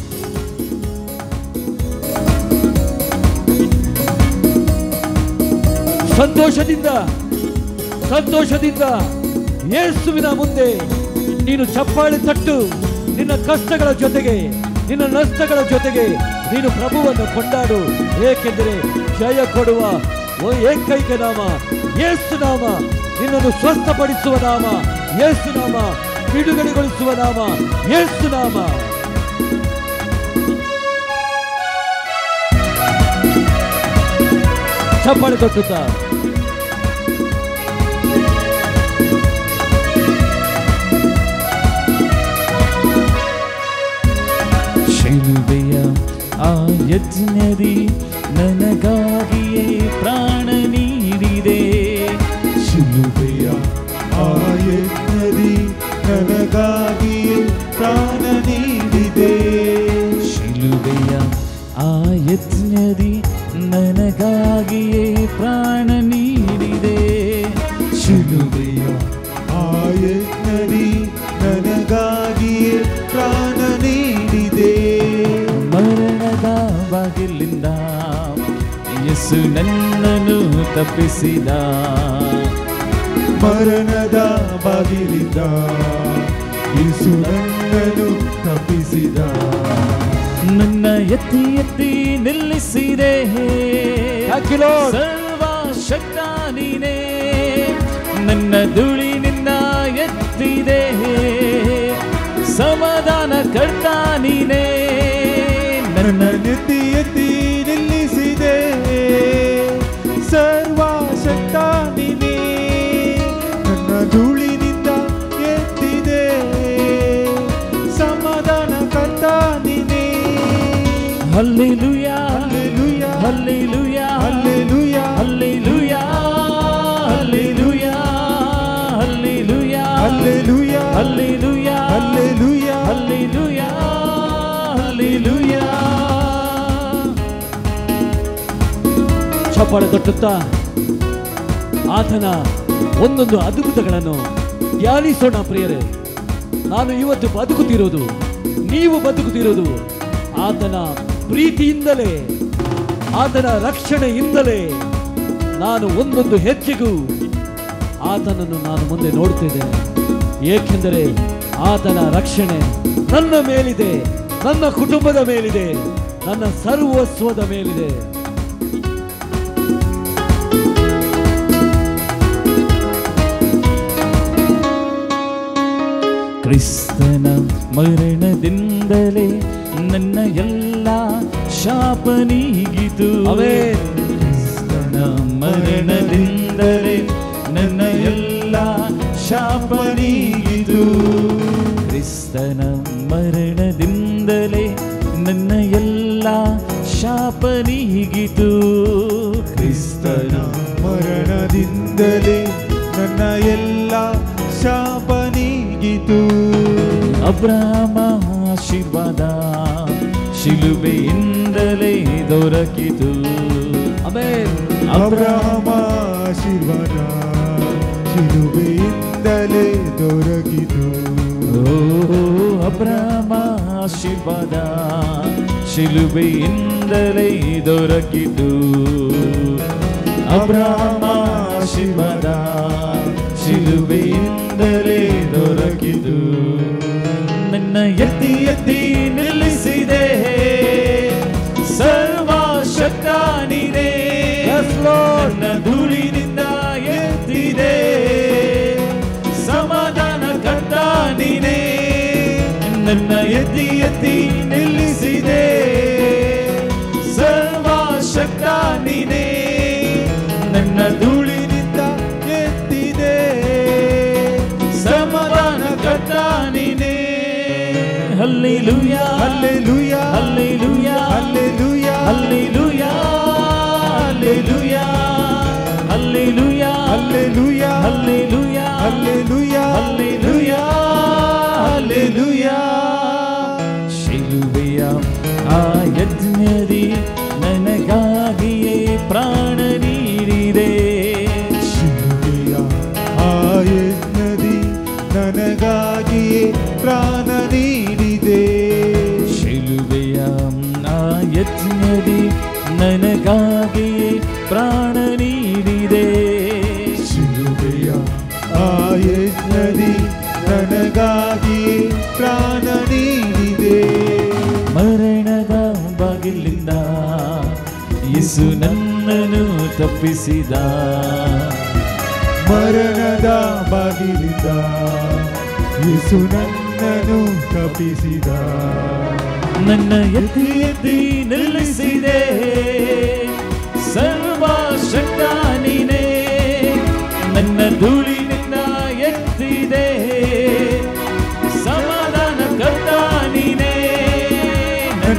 ಸಂತೋಷದಿಂದ ಯೇಸುವಿನ ಮುಂದೆ ನೀನು ಚಪ್ಪಾಳೆ ತಟ್ಟು. ನಿನ್ನ ಕಷ್ಟಗಳ ಜೊತೆಗೆ, ನಿನ್ನ ನಷ್ಟಗಳ ಜೊತೆಗೆ ನೀನು ಪ್ರಭುವನ್ನು ಕೊಂಡಾಡು. ಏಕೆಂದರೆ ಜಯ ಕೊಡುವ ಏಕೈಕ ನಾಮ ಯೇಸು ನಾಮ. ನಿನ್ನನ್ನು ಸ್ವಸ್ಥಪಡಿಸುವ ನಾಮ ಯೇಸು ನಾಮ. ಬಿಡುಗಡೆಗೊಳಿಸುವ ನಾಮ ಯೇಸು ನಾಮ. ಚಪ್ಪಾಳೆ ತಟ್ಟುತ್ತಾ ಶಿಲುಬೆಯ ಆ ಯಜ್ಞದಿ ನನಗಾಗಿಯೇ ಪ್ರಾಣ ನೀಡಿದೆ. ಶಿಲುಬೆಯ ಆ ಯಜ್ಞದಿ ನನಗಾಗಿಯೇ ಪ್ರಾಣ ನೀಡಿದೆ. ಶಿಲುಬೆಯ ಆ ಯಜ್ಞದಿ ನನಗಾಗಿಯೇ ಪ್ರಾಣ ನೀಡಿದೆ. ಶಿಲುಬೆಯ ಆ ಯಜ್ಞದಿ ನನಗಾಗಿಯೇ ಪ್ರಾಣ ನೀಡಿದೆ. ಮರಣದ ಬಾಗಿಲಿಂದ ಯೇಸು ನನ್ನನ್ನು ತಪ್ಪಿಸಿದ. ಮರಣದ ಬಾಗಿಲಿಂದ ಯೇಸು ನನ್ನನ್ನು ತಪ್ಪಿಸಿದ. ನನ್ನ ಎತ್ತಿ ಎತ್ತಿ ನಿಲ್ಲಿಸಿದೆ. ಸರ್ವಶಕ್ತ ನೀನೇ, ನನ್ನ ಧೂಳಿನಿಂದ ಎತ್ತಿದೆ. ಸಮಾಧಾನ ಕರ್ತ ನೀನೇ, ನನ್ನ ಎತ್ತಿ ಎತ್ತಿ ನಿಲ್ಲಿಸಿದೆ. ಸರ್ವಶಕ್ತ ನೀನೇ, ನನ್ನ ಧೂಳಿನಿಂದ ಎತ್ತಿದೆ. ಸಮಾಧಾನ ಕರ್ತ ನೀನೇ. Hallelujah hallelujah hallelujah hallelujah hallelujah hallelujah hallelujah hallelujah hallelujah hallelujah hallelujah hallelujah. ಚಪ್ಪಾಳೆ ತಟ್ಟುತ್ತಾ ಆತನ ಒಂದೊಂದು ಅದ್ಭುತಗಳನ್ನು ಧ್ಯಾನಿಸೋಣ ಪ್ರಿಯರೇ. ನಾನು ಇವತ್ತು ಬದುಕುತ್ತಿರೋದು, ನೀವು ಬದುಕುತ್ತಿರೋದು ಆತನ ಪ್ರೀತಿಯಿಂದಲೇ, ಆತನ ರಕ್ಷಣೆಯಿಂದಲೇ. ನಾನು ಒಂದೊಂದು ಹೆಜ್ಜೆಗೂ ಆತನನ್ನು ನಾನು ಮುಂದೆ ನೋಡ್ತಿದ್ದೇನೆ. ಏಕೆಂದರೆ ಆತನ ರಕ್ಷಣೆ ನನ್ನ ಮೇಲಿದೆ, ನನ್ನ ಕುಟುಂಬದ ಮೇಲಿದೆ, ನನ್ನ ಸರ್ವಸ್ವದ ಮೇಲಿದೆ. ಕ್ರಿಸ್ತನ ಮರಣದಿಂದಲೇ ನನ್ನ ಎಲ್ಲ ಶಾಪ ನೀಗಿತು. ಕ್ರಿಸ್ತನ ಮರಣದಿಂದಲೇ ನನ್ನ ಎಲ್ಲ ಶಾಪ ನೀಗಿತು. ಕ್ರಿಸ್ತನ ಮರಣದಿಂದಲೇ ನನ್ನ ಎಲ್ಲ ಶಾಪ ನೀಗಿತು. ಕ್ರಿಸ್ತನ ಮರಣದಿಂದಲೇ ನನ್ನ ಎಲ್ಲ ಶಾಪ ನೀಗಿತು. ಅಬ್ರಹಾಮ ಆಶೀರ್ವಾದ ಶಿಲುಬೆಯಿಂದಲೇ ದೊರಕಿತು. ಅಬ್ರಹಾಮ ಆಶೀರ್ವಾದ ಶಿಲುಬೆಯಿಂದಲೇ ದೊರಕಿತು. ಅಬ್ರಹಾಮ ಆಶೀರ್ವಾದ ಶಿಲುಬೆಯಿಂದಲೇ ದೊರಕಿತು. ಅಬ್ರಹಾಮ ಆಶೀರ್ವಾದ ಶಿಲುಬೆಯಿಂದಲೇ ದೊರಕಿತು. ನನ್ನ ಎತ್ತಿ ಎತ್ತಿ ನಿಲ್ಲಿಸಿದೆ. ಸರ್ವಶಕ್ತ ನೀನೇ, ನನ್ನ ಧೂಳಿನಿಂದ ಎತ್ತಿದೆ. ಸಮಾಧಾನ ಕರ್ತ ನೀನೇ, ನನ್ನ ಎತ್ತಿ ಎತ್ತಿ ನಿಲ್ಲಿಸಿದೆ. ಸರ್ವಶಕ್ತ ನೀನೇ, ನನ್ನ ಧೂಳಿನಿಂದ ಎತ್ತಿದೆ. ಸಮಾಧಾನ ಕರ್ತ ನೀನೇ. Hallelujah hallelujah hallelujah hallelujah hallelujah hallelujah hallelujah hallelujah hallelujah hallelujah hallelujah hallelujah. ಶಿಲುಬೆಯ ಆ ಯಜ್ಞದಿ ನನಗಾಗಿಯೇ ಪ್ರಾಣ ನೀಡಿದೆ. ಶಿಲುಬೆಯ ಆ ಯಜ್ಞದಿ ನನಗಾಗಿಯೇ ಪ್ರಾಣ ನೀಡಿದೆ. ಶಿಲುಬೆಯ ಆ ಯಜ್ಞದಿ ನನಗಾಗಿಯೇ ಪ್ರಾಣ ನೀಡಿದೆ. ಶಿಲುಬೆಯ ಆ ಯಜ್ಞದಿ ನನಗಾಗಿಯೇ ಪ್ರಾಣ ನೀಡಿದೆ. ಮರಣದ ಬಾಗಿಲಿಂದ ಯೇಸು ನನ್ನನ್ನು ತಪ್ಪಿಸಿದ. ಮರಣದ ಬಾಗಿಲಿಂದ ಯೇಸು ನನ್ನನ್ನು ತಪ್ಪಿಸಿದ. ನನ್ನ ಎತ್ತಿ ಎತ್ತಿ ನಿಲ್ಲಿಸಿದೆ. ಸರ್ವಶಕ್ತ ನೀನೇ, ನನ್ನ ಧೂಳಿನಿಂದ ಎತ್ತಿದೆ. ಸಮಾಧಾನ ಕರ್ತ ನೀನೇ,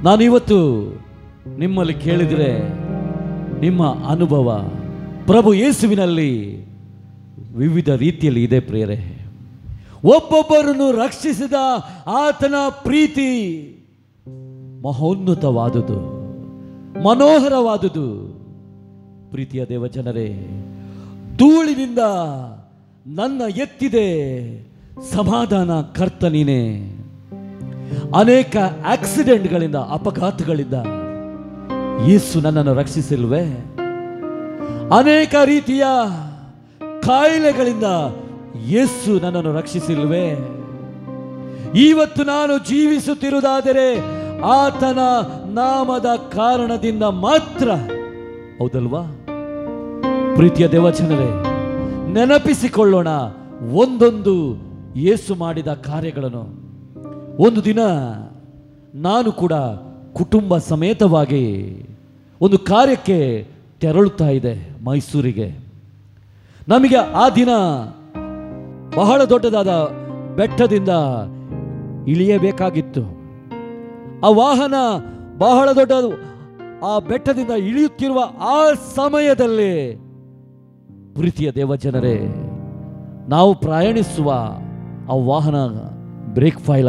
ನಾನಿವತ್ತು ನಿಮ್ಮಲ್ಲಿ ಕೇಳಿದರೆ ನಿಮ್ಮ ಅನುಭವ ಪ್ರಭು ಯೇಸುವಿನಲ್ಲಿ ವಿವಿಧ ರೀತಿಯಲ್ಲಿ ಇದೆ ಪ್ರಿಯರೇ. ಒಬ್ಬೊಬ್ಬರನ್ನು ರಕ್ಷಿಸಿದ ಆತನ ಪ್ರೀತಿ ಮಹೋನ್ನತವಾದುದು, ಮನೋಹರವಾದುದು. ಪ್ರೀತಿಯ ದೇವಜನರೇ, ಧೂಳಿನಿಂದ ನನ್ನ ಎತ್ತಿದೆ ಸಮಾಧಾನ ಕರ್ತ ನೀನೇ. ಅನೇಕ ಆಕ್ಸಿಡೆಂಟ್ಗಳಿಂದ, ಅಪಘಾತಗಳಿಂದ ಯೇಸು ನನ್ನನ್ನು ರಕ್ಷಿಸಿಲ್ವೇ? ಅನೇಕ ರೀತಿಯ ಕಾಯಿಲೆಗಳಿಂದ ಯೇಸು ನನ್ನನ್ನು ರಕ್ಷಿಸಿಲ್ವೇ? ಇವತ್ತು ನಾನು ಜೀವಿಸುತ್ತಿರುವುದಾದರೆ ಆತನ ನಾಮದ ಕಾರಣದಿಂದ ಮಾತ್ರ, ಹೌದಲ್ವಾ? ಪ್ರೀತಿಯ ದೇವಜನರೇ, ನೆನಪಿಸಿಕೊಳ್ಳೋಣ ಒಂದೊಂದು ಯೇಸು ಮಾಡಿದ ಕಾರ್ಯಗಳನ್ನು. ಒಂದು ದಿನ ನಾನು ಕೂಡ ಕುಟುಂಬ ಸಮೇತವಾಗಿ ಒಂದು ಕಾರ್ಯಕ್ಕೆ ತೆರಳುತ್ತಾ ಇದೆ ಮೈಸೂರಿಗೆ. ನಮಗೆ ಆ ದಿನ ಬಹಳ ದೊಡ್ಡದಾದ ಬೆಟ್ಟದಿಂದ ಇಳಿಯಬೇಕಾಗಿತ್ತು. ಆ ವಾಹನ ಬಹಳ ದೊಡ್ಡ ಆ ಬೆಟ್ಟದಿಂದ ಇಳಿಯುತ್ತಿರುವ ಆ ಸಮಯದಲ್ಲಿ ಪ್ರೀತಿಯ ದೇವಜನರೇ, ನಾವು ಪ್ರಯಾಣಿಸುವ ಆ ವಾಹನ ಬ್ರೇಕ್ ಫೇಲ್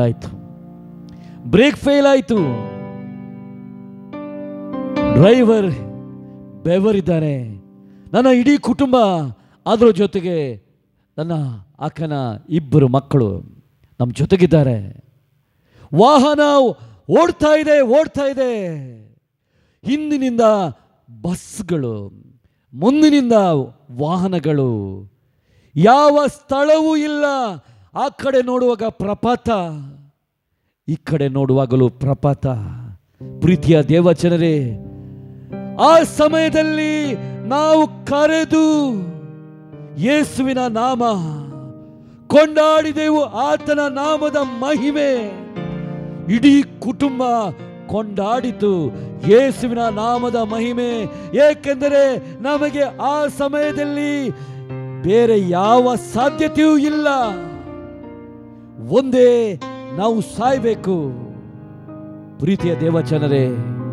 ಆಯಿತು. ಡ್ರೈವರ್ ಬೆವರಿದ್ದಾನೆ. ನನ್ನ ಇಡೀ ಕುಟುಂಬ, ಅದರ ಜೊತೆಗೆ ನನ್ನ ಅಕ್ಕನ 2 ಮಕ್ಕಳು ನಮ್ಮ ಜೊತೆಗಿದ್ದಾರೆ. ವಾಹನ ಓಡ್ತಾ ಇದೆ. ಹಿಂದಿನಿಂದ ಬಸ್ಗಳು, ಮುಂದಿನಿಂದ ವಾಹನಗಳು, ಯಾವ ಸ್ಥಳವೂ ಇಲ್ಲ. ಆ ಕಡೆ ನೋಡುವಾಗ ಪ್ರಪಾತ, ಈ ಕಡೆ ನೋಡುವಾಗಲೂ ಪ್ರಪಾತ. ಪ್ರೀತಿಯ ದೇವಜನರೇ, ಆ ಸಮಯದಲ್ಲಿ ನಾವು ಕರೆದು ಯೇಸುವಿನ ನಾಮ ಕೊಂಡಾಡಿದೆವು, ಆತನ ನಾಮದ ಮಹಿಮೆ. ಇಡೀ ಕುಟುಂಬ ಕೊಂಡಾಡಿತು ಯೇಸುವಿನ ನಾಮದ ಮಹಿಮೆ. ಏಕೆಂದರೆ ನಮಗೆ ಆ ಸಮಯದಲ್ಲಿ ಬೇರೆ ಯಾವ ಸಾಧ್ಯತೆಯೂ ಇಲ್ಲ. ಒಂದೇ, ನಾವು ಸಾಯಬೇಕು. ಪ್ರೀತಿಯ ದೇವಜನರೇ,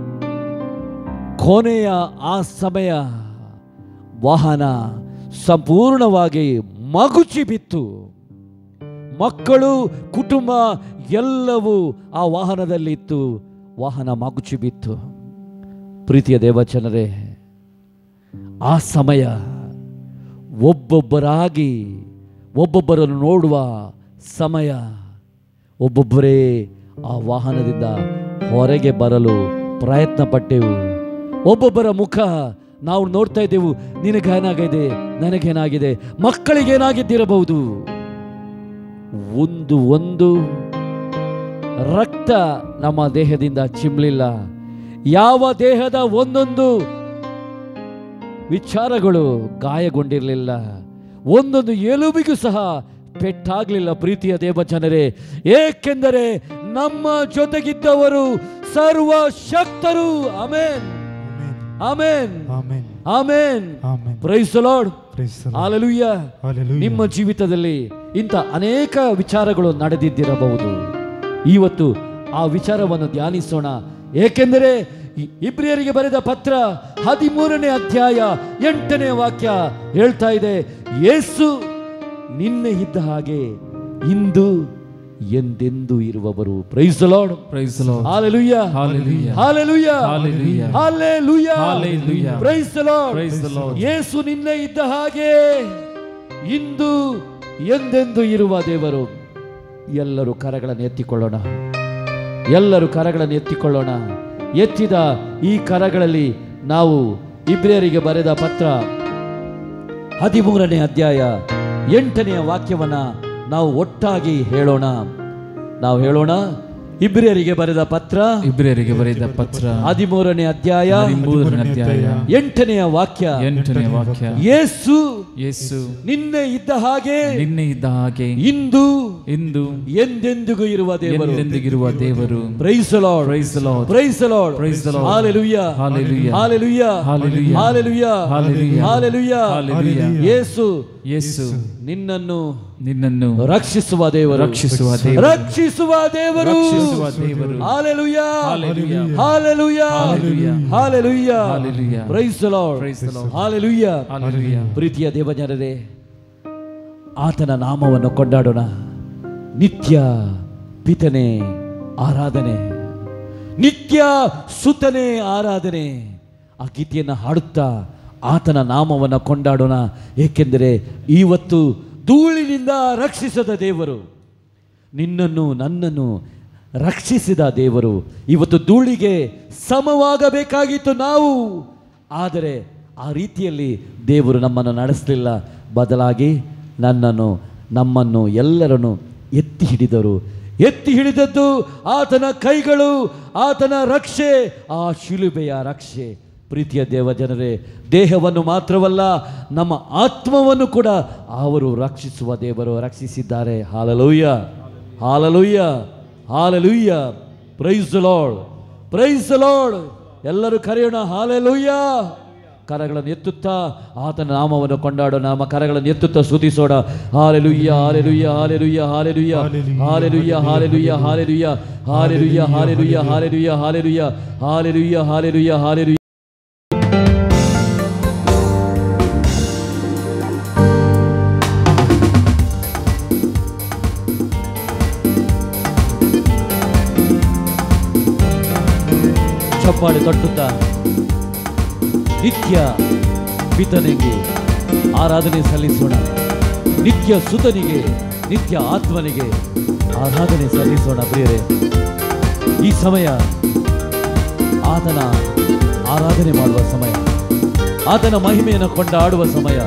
ಕೊನೆಯ ಆ ಸಮಯ ವಾಹನ ಸಂಪೂರ್ಣವಾಗಿ ಮಗುಚಿ ಬಿತ್ತು. ಮಕ್ಕಳು, ಕುಟುಂಬ ಎಲ್ಲವೂ ಆ ವಾಹನದಲ್ಲಿತ್ತು. ವಾಹನ ಮಗುಚಿ ಬಿತ್ತು. ಪ್ರೀತಿಯ ದೇವಜನರೇ, ಆ ಸಮಯ ಒಬ್ಬೊಬ್ಬರಾಗಿ ಒಬ್ಬೊಬ್ಬರನ್ನು ನೋಡುವ ಸಮಯ. ಒಬ್ಬೊಬ್ಬರೇ ಆ ವಾಹನದಿಂದ ಹೊರಗೆ ಬರಲು ಪ್ರಯತ್ನ ಪಟ್ಟೆವು. ಒಬ್ಬೊಬ್ಬರ ಮುಖ ನಾವು ನೋಡ್ತಾ ಇದ್ದೆವು. ನಿನಗೇನಾಗಿದೆ, ನನಗೇನಾಗಿದೆ, ಮಕ್ಕಳಿಗೇನಾಗಿದ್ದಿರಬಹುದು. ಒಂದು ರಕ್ತ ನಮ್ಮ ದೇಹದಿಂದ ಚಿಮ್ಮಲಿಲ್ಲ. ಯಾವ ದೇಹದ ಒಂದೊಂದು ವಿಚಾರಗಳು ಗಾಯಗೊಂಡಿರಲಿಲ್ಲ. ಒಂದೊಂದು ಎಲುಬಿಗೂ ಸಹ ಪೆಟ್ಟಾಗಲಿಲ್ಲ. ಪ್ರೀತಿಯ ದೇವಜನರೇ, ಏಕೆಂದರೆ ನಮ್ಮ ಜೊತೆಗಿದ್ದವರು ಸರ್ವಶಕ್ತರು. Amen, amen, amen. Praise the lord, hallelujah. ನಿಮ್ಮ ಜೀವಿತದಲ್ಲಿ ಇಂಥ ಅನೇಕ ವಿಚಾರಗಳು ನಡೆದಿದ್ದಿರಬಹುದು. ಇವತ್ತು ಆ ವಿಚಾರವನ್ನು ಧ್ಯಾನಿಸೋಣ. ಏಕೆಂದರೆ ಇಬ್ರಿಯರಿಗೆ ಬರೆದ ಪತ್ರ 13ನೇ ಅಧ್ಯಾಯ 8ನೇ ವಾಕ್ಯ ಹೇಳ್ತಾ ಇದೆ, ಯೇಸು ನಿನ್ನೆ ಇದ್ದ ಹಾಗೆ ಇಂದು ಎಂದೆಂದೂ ಇರುವವರು. Praise the lord, praise the lord, hallelujah, hallelujah, hallelujah, hallelujah, hallelujah. Praise the lord, praise the lord. Yesu ನಿನ್ನೆ ಇದ್ದ ಹಾಗೆ ಇಂದು ಎಂದೆಂದೂ ಇರುವ ದೇವರು. ಎಲ್ಲರೂ ಕರಗಳನ್ನು ಎತ್ತಿಕೊಳ್ಳೋಣ, ಎಲ್ಲರೂ ಕರಗಳನ್ನು ಎತ್ತಿಕೊಳ್ಳೋಣ. ಎತ್ತಿದ ಈ ಕರಗಳಲ್ಲಿ ನಾವು ಇಬ್ರಿಯರಿಗೆ ಬರೆದ ಪತ್ರ 13ನೇ ಅಧ್ಯಾಯ 8ನೇ ವಾಕ್ಯವನ್ನ ನಾವು ಒಟ್ಟಾಗಿ ಹೇಳೋಣ. ನಾವು ಹೇಳೋಣ, ಇಬ್ರಿಯರಿಗೆ ಬರೆದ ಪತ್ರ 13ನೇ ಅಧ್ಯಾಯ 8ನೇ ವಾಕ್ಯ. ಯೇಸು ನಿನ್ನೆ ಇದ್ದ ಹಾಗೆ ಇಂದು ಇಂದು ಎಂದೆಂದಿಗೂ ಇರುವ ದೇವರು. ಎಂದೆಂದಿಗಿರುವ ದೇವರು. Praise the lord, praise the lord, praise the lord, praise the lord. Hallelujah, hallelujah, hallelujah, hallelujah, hallelujah, hallelujah, hallelujah, hallelujah. Yesu Yesu ನಿನ್ನನ್ನು ರಕ್ಷಿಸುವ ದೇವರು, ರಕ್ಷಿಸುವ ದೇವರು, ರಕ್ಷಿಸುವ ದೇವರು, ರಕ್ಷಿಸುವ ದೇವರು. Hallelujah, hallelujah, hallelujah, hallelujah, hallelujah, hallelujah. Praise the lord, praise the lord, hallelujah. Hallelujah. ಪ್ರೀತಿಯ ದೇವಜನರೇ, ಆತನ ನಾಮವನ್ನು ಕೊಂಡಾಡೋಣ. ನಿತ್ಯ ಪಿತನೇ ಆರಾಧನೆ, ನಿತ್ಯ ಸುತನೇ ಆರಾಧನೆ. ಆ ಗೀತೆಯನ್ನು ಹಾಡುತ್ತಾ ಆತನ ನಾಮವನ್ನು ಕೊಂಡಾಡೋಣ. ಏಕೆಂದರೆ ಇವತ್ತು ಧೂಳಿನಿಂದ ರಕ್ಷಿಸದ ದೇವರು, ನಿನ್ನನ್ನು ನನ್ನನ್ನು ರಕ್ಷಿಸಿದ ದೇವರು. ಇವತ್ತು ಧೂಳಿಗೆ ಸಮವಾಗಬೇಕಾಗಿತ್ತು ನಾವು, ಆದರೆ ಆ ರೀತಿಯಲ್ಲಿ ದೇವರು ನಮ್ಮನ್ನು ನಡೆಸಲಿಲ್ಲ. ಬದಲಾಗಿ ನಮ್ಮನ್ನು ಎಲ್ಲರನ್ನು ಎತ್ತಿ ಹಿಡಿದರು. ಎತ್ತಿ ಹಿಡಿದದ್ದು ಆತನ ಕೈಗಳು, ಆತನ ರಕ್ಷೆ, ಆ ಶಿಲುಬೆಯ ರಕ್ಷೆ. ಪ್ರೀತಿಯ ದೇವಜನರೇ, ದೇಹವನ್ನು ಮಾತ್ರವಲ್ಲ ನಮ್ಮ ಆತ್ಮವನ್ನು ಕೂಡ ಅವರು ರಕ್ಷಿಸುವ ದೇವರು ರಕ್ಷಿಸಿದ್ದಾರೆ. Hallelujah, hallelujah, hallelujah. Praise the lord, praise the lord. ಎಲ್ಲರೂ ಕರೆಯೋಣ ಹalleluya. ಕರಗಳನ್ನು ಎತ್ತುತ್ತಾ ಆತನ ನಾಮವನ್ನು ಕೊಂಡಾಡೋಣ. ನಮ್ಮ ಕರಗಳನ್ನು ಎತ್ತುತ್ತಾ ಸ್ತುತಿಸೋಣ. Hallelujah, hallelujah, hallelujah, hallelujah, hallelujah, hallelujah, hallelujah, hallelujah, hallelujah, hallelujah, hallelujah, hallelujah, hallelujah, hallelujah. ಚಪ್ಪಾಳೆ ತಟ್ಟುತ್ತಾ ನಿತ್ಯ ಪಿತನಿಗೆ ಆರಾಧನೆ ಸಲ್ಲಿಸೋಣ. ನಿತ್ಯ ಸುತನಿಗೆ, ನಿತ್ಯ ಆತ್ಮನಿಗೆ ಆರಾಧನೆ ಸಲ್ಲಿಸೋಣ. ಪ್ರಿಯರೇ, ಈ ಸಮಯ ಆತನ ಆರಾಧನೆ ಮಾಡುವ ಸಮಯ, ಆತನ ಮಹಿಮೆಯನ್ನು ಕೊಂಡಾಡುವ ಸಮಯ.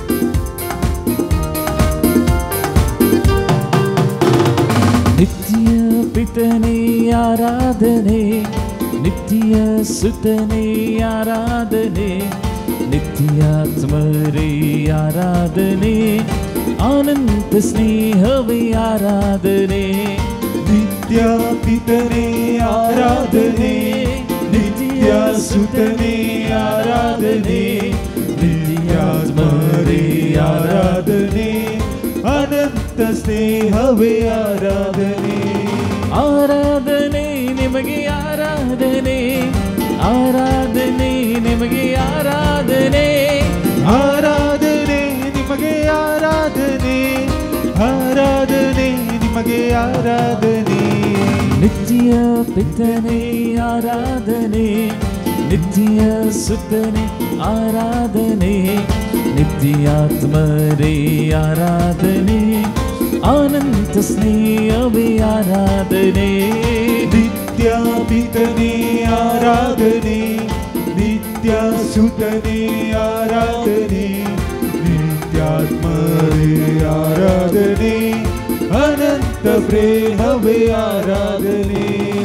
ನಿತ್ಯ ಪಿತನೇ ಆರಾಧನೆ, ನಿತ್ಯ ಸುತನೇ ಆರಾಧನೆ, ನಿತ್ಯಾತ್ಮರೇ ಆರಾಧನೆ, ಅನಂತ ಸ್ನೇಹವೇ ಆರಾಧನೆ. ನಿತ್ಯ ಪಿತನೇ ಆರಾಧನೆ, ನಿತ್ಯ ಸುತನೇ ಆರಾಧನೆ, ನಿತ್ಯಾತ್ಮರೇ ಆರಾಧನೆ, ಅನಂತ ಸ್ನೇಹವೇ ಆರಾಧನೆ. ಆರಾಧನೆ ನಿಮಗೆ ಆರಾಧನೆ, ಆರಾಧನೆ ನಿಮಗೆ ಆರಾಧನೆ, ಆರಾಧನೆ ನಿಮಗೆ ಆರಾಧನೆ, ಆರಾಧನೆ ನಿಮಗೆ ಆರಾಧನೆ. ನಿತ್ಯ ಪಿತನೇ ಆರಾಧನೆ, ನಿತ್ಯ ಸುತನೇ ಆರಾಧನೆ, ನಿತ್ಯಾತ್ಮರೇ ಆರಾಧನೆ, ಅನಂತ ಸ್ನೇಹವೇ ಆರಾಧನೆ. ನಿತ್ಯ ಪಿತನೇ ಆರಾಧನೆ, ನಿತ್ಯ ಸುತನೇ ಆರಾಧನೆ, ನಿತ್ಯಾತ್ಮರೇ ಆರಾಧನೆ, ಅನಂತ ಪ್ರೇಮವೇ ಆರಾಧನೆ.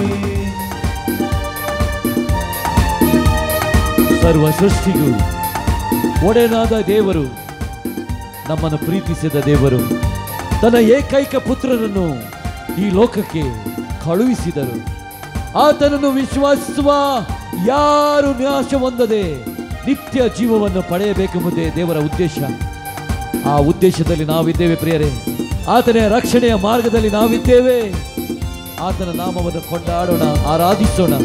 ಸರ್ವ ಸೃಷ್ಟಿಗೂ ಒಡೆಯನಾದ ದೇವರು, ನಮ್ಮನ್ನು ಪ್ರೀತಿಸಿದ ದೇವರು, ತನ್ನ ಏಕೈಕ ಪುತ್ರನನ್ನು ಈ ಲೋಕಕ್ಕೆ ಕಳುಹಿಸಿದರು. ಆತನನ್ನು ವಿಶ್ವಾಸಿಸುವ ಯಾರು ನಾಶ ಹೊಂದದೆ ನಿತ್ಯ ಜೀವವನ್ನು ಪಡೆಯಬೇಕೆಂಬುದೇ ದೇವರ ಉದ್ದೇಶ. ಆ ಉದ್ದೇಶದಲ್ಲಿ ನಾವಿದ್ದೇವೆ ಪ್ರಿಯರೇ. ಆತನ ರಕ್ಷಣೆಯ ಮಾರ್ಗದಲ್ಲಿ ನಾವಿದ್ದೇವೆ. ಆತನ ನಾಮವನ್ನು ಕೊಂಡಾಡೋಣ, ಆರಾಧಿಸೋಣ.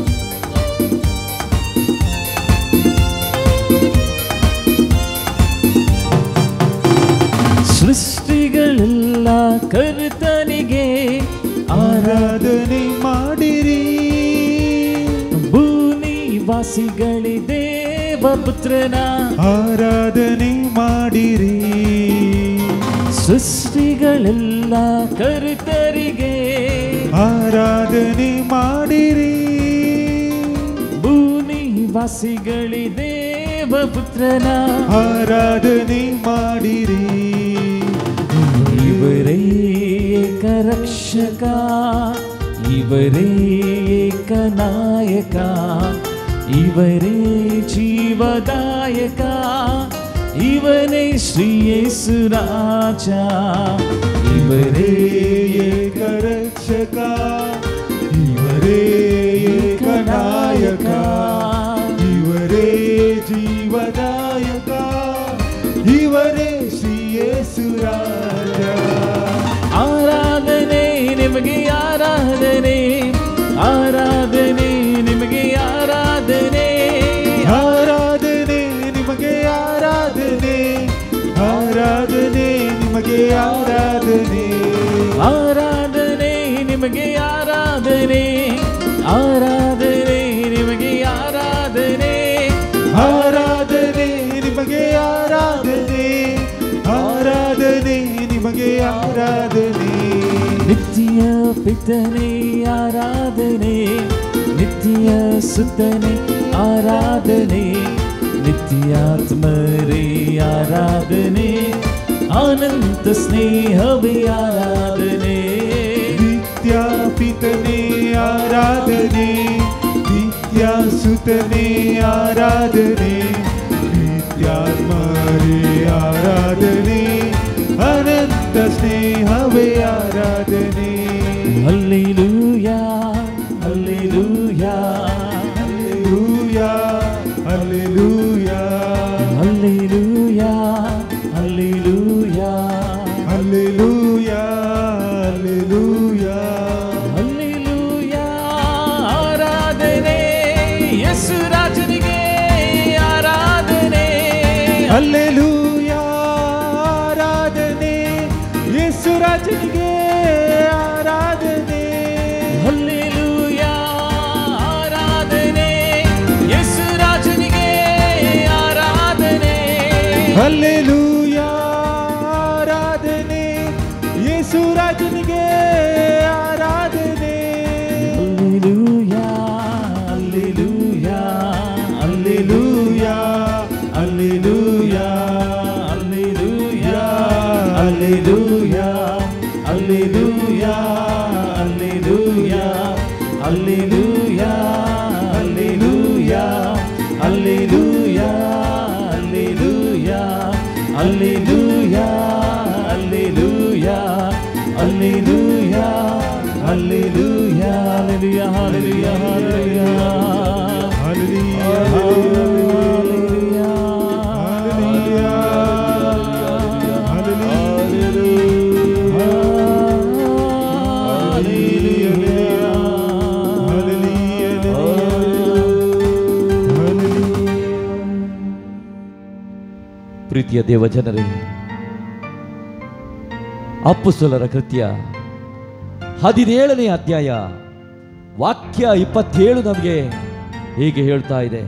ಸೃಷ್ಟಿಗಳೆಲ್ಲ ಕರ್ತನಿಗೆ ಆರಾಧನೆ ಮಾಡಿರಿ, ಭೂನಿವಾಸಿಗಳಿ ದೇವಪುತ್ರನ ಆರಾಧನೆ ಮಾಡಿರಿ. ಸೃಷ್ಟಿಗಳೆಲ್ಲ ಕರ್ತರಿಗೆ ಆರಾಧನೆ ಮಾಡಿರಿ, ಭೂನಿವಾಸಿಗಳಿ ದೇವಪುತ್ರನ ಆರಾಧನೆ ಮಾಡಿರಿ. ಇವರೇ ಏಕ ರಕ್ಷಕ, ಇವರೇ ಏಕ ನಾಯಕ, ಇವರೇ ಜೀವದಾಯಕ, ಇವನೇ ಶ್ರೀ ಯೇಸು ರಾಜ. ಇವರೇ ಏಕ ರಕ್ಷಕ, ಇವರೇ ಏಕ ನಾಯಕ, ಇವರೇ ಜೀವದಾಯಕ, ಇವರೇ ಶ್ರೀ ಯೇಸು ರಾಜ. ಆರಾಧನೆ ನಿಮಗೆ ಆರಾಧನೆ, ಆರಾಧನೆ ನಿಮಗೆ ಆರಾಧನೆ, ಆರಾಧನೆ ನಿಮಗೆ ಆರಾಧನೆ, ಆರಾಧನೆ ನಿಮಗೆ ಆರಾಧನೆ, ಆರಾಧನೆ ನಿಮಗೆ ಆರಾಧನೆ, ಆರಾಧನೆ ನಿಮಗೆ ಆರಾಧನೆ, ಆರಾಧನೆ ನಿಮಗೆ ಆರಾಧನೆ, ಆರಾಧನೆ ನಿಮಗೆ ಆರಾಧನೆ. ನಿತ್ಯ ಪಿತನೇ ಆರಾಧನೆ, ನಿತ್ಯ ಸುತನೇ ಆರಾಧನೆ, ನಿತ್ಯಾತ್ಮರೇ ಆರಾಧನೆ, ಅನಂತ ಸ್ನೇಹವೇ ಆರಾಧನೆ. ನಿತ್ಯ ಪಿತನೇ ಆರಾಧನೆ, ನಿತ್ಯ ಸುತನೇ ಆರಾಧನೆ, ನಿತ್ಯಾತ್ಮರೇ ಆರಾಧನೆ, ಅನಂತ ಸ್ನೇಹವೇ ಆರಾಧನೆ. Hallelujah hallelujah hallelujah hallelujah hallelujah hallelujah hallelujah hallelujah hallelujah. ಆರಾಧನೆ ಯೇಸು ರಾಜನಿಗೆ ಆರಾಧನೆ, ಹಲ್ಲೆಲೂಯಾ ಆರಾಧನೆ ಯೇಸು ರಾಜನಿಗೆ ಆರಾಧನೆ. ಹಲ್ಲೆಲೂಯಾ ಆರಾಧನೆ ಯೇಸು ರಾಜನಿಗೆ ಆರಾಧನೆ, ಹಲ್ಲೆಲೂಯಾ ಆರಾಧನೆ ಯೇಸು ರಾಜನಿಗೆ ಆರಾಧನೆ. Hallelujah hallelujah hallelujah hallelujah hallelujah hallelujah hallelujah hallelujah hallelujah hallelujah hallelujah hallelujah hallelujah hallelujah hallelujah hallelujah hallelujah hallelujah hallelujah ಪ್ರೀತಿಯ ದೇವಜನರೇ, ಅಪೊಸ್ತಲರ ಕೃತ್ಯ 17ನೇ ಅಧ್ಯಾಯ ವಾಕ್ಯ 27 ನಮಗೆ ಹೀಗೆ ಹೇಳ್ತಾ ಇದೆ.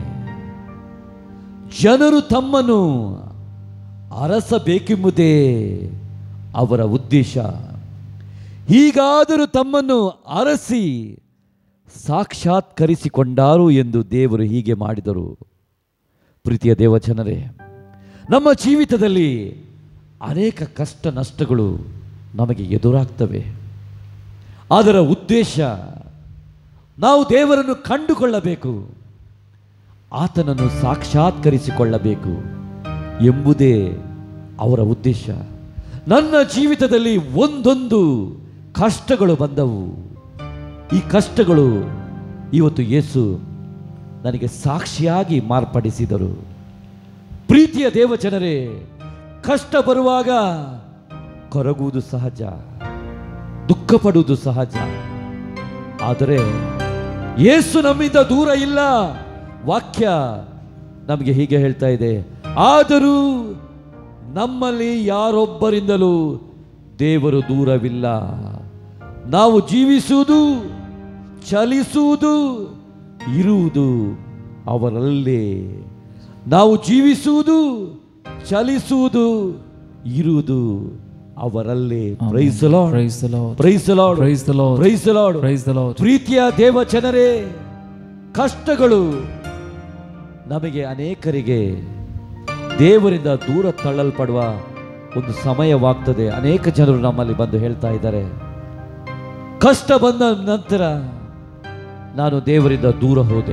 ಜನರು ತಮ್ಮನ್ನು ಅರಸಬೇಕೆಂಬುದೇ ಅವರ ಉದ್ದೇಶ. ಹೀಗಾದರೂ ತಮ್ಮನ್ನು ಅರಸಿ ಸಾಕ್ಷಾತ್ಕರಿಸಿಕೊಂಡಾರು ಎಂದು ದೇವರು ಹೀಗೆ ಮಾಡಿದರು. ಪ್ರೀತಿಯ ದೇವಜನರೇ, ನಮ್ಮ ಜೀವಿತದಲ್ಲಿ ಅನೇಕ ಕಷ್ಟ ನಷ್ಟಗಳು ನಮಗೆ ಎದುರಾಗ್ತವೆ. ಅದರ ಉದ್ದೇಶ ನಾವು ದೇವರನ್ನು ಕಂಡುಕೊಳ್ಳಬೇಕು, ಆತನನ್ನು ಸಾಕ್ಷಾತ್ಕರಿಸಿಕೊಳ್ಳಬೇಕು ಎಂಬುದೇ ಅವರ ಉದ್ದೇಶ. ನನ್ನ ಜೀವಿತದಲ್ಲಿ ಒಂದೊಂದು ಕಷ್ಟಗಳು ಬಂದವು. ಈ ಕಷ್ಟಗಳು ಇವತ್ತು ಯೇಸು ನನಗೆ ಸಾಕ್ಷಿಯಾಗಿ ಮಾರ್ಪಡಿಸಿದರು. ಪ್ರೀತಿಯ ದೇವಜನರೇ, ಕಷ್ಟ ಬರುವಾಗ ಕೊರಗುವುದು ಸಹಜ, ದುಃಖ ಪಡುವುದು ಸಹಜ. ಆದರೆ ಯೇಸು ನಮ್ಮಿಂದ ದೂರ ಇಲ್ಲ. ವಾಕ್ಯ ನಮಗೆ ಹೀಗೆ ಹೇಳ್ತಾ ಇದೆ, ಆದರೂ ನಮ್ಮಲ್ಲಿ ಯಾರೊಬ್ಬರಿಂದಲೂ ದೇವರು ದೂರವಿಲ್ಲ. ನಾವು ಜೀವಿಸುವುದು, ಚಲಿಸುವುದು, ಇರುವುದು ಅವರಲ್ಲೇ. ನಾವು ಜೀವಿಸುವುದು, ಚಲಿಸುವುದು, ಇರುವುದು ಅವರಲ್ಲೇ. Praise the lord, praise the lord, praise the lord, praise the lord, praise the lord, praise the lord. ಪ್ರೀತಿಯ ದೇವಜನರೇ, ಕಷ್ಟಗಳು ನಮಗೆ ಅನೇಕರಿಗೆ ದೇವರಿಂದ ದೂರ ತಳ್ಳಲ್ಪಡುವ ಒಂದು ಸಮಯವಾಗ್ತದೆ. ಅನೇಕ ಜನರು ನಮ್ಮಲ್ಲಿ ಬಂದು ಹೇಳ್ತಾ ಇದ್ದಾರೆ, ಕಷ್ಟ ಬಂದ ನಂತರ ನಾನು ದೇವರಿಂದ ದೂರ ಹೋದೆ.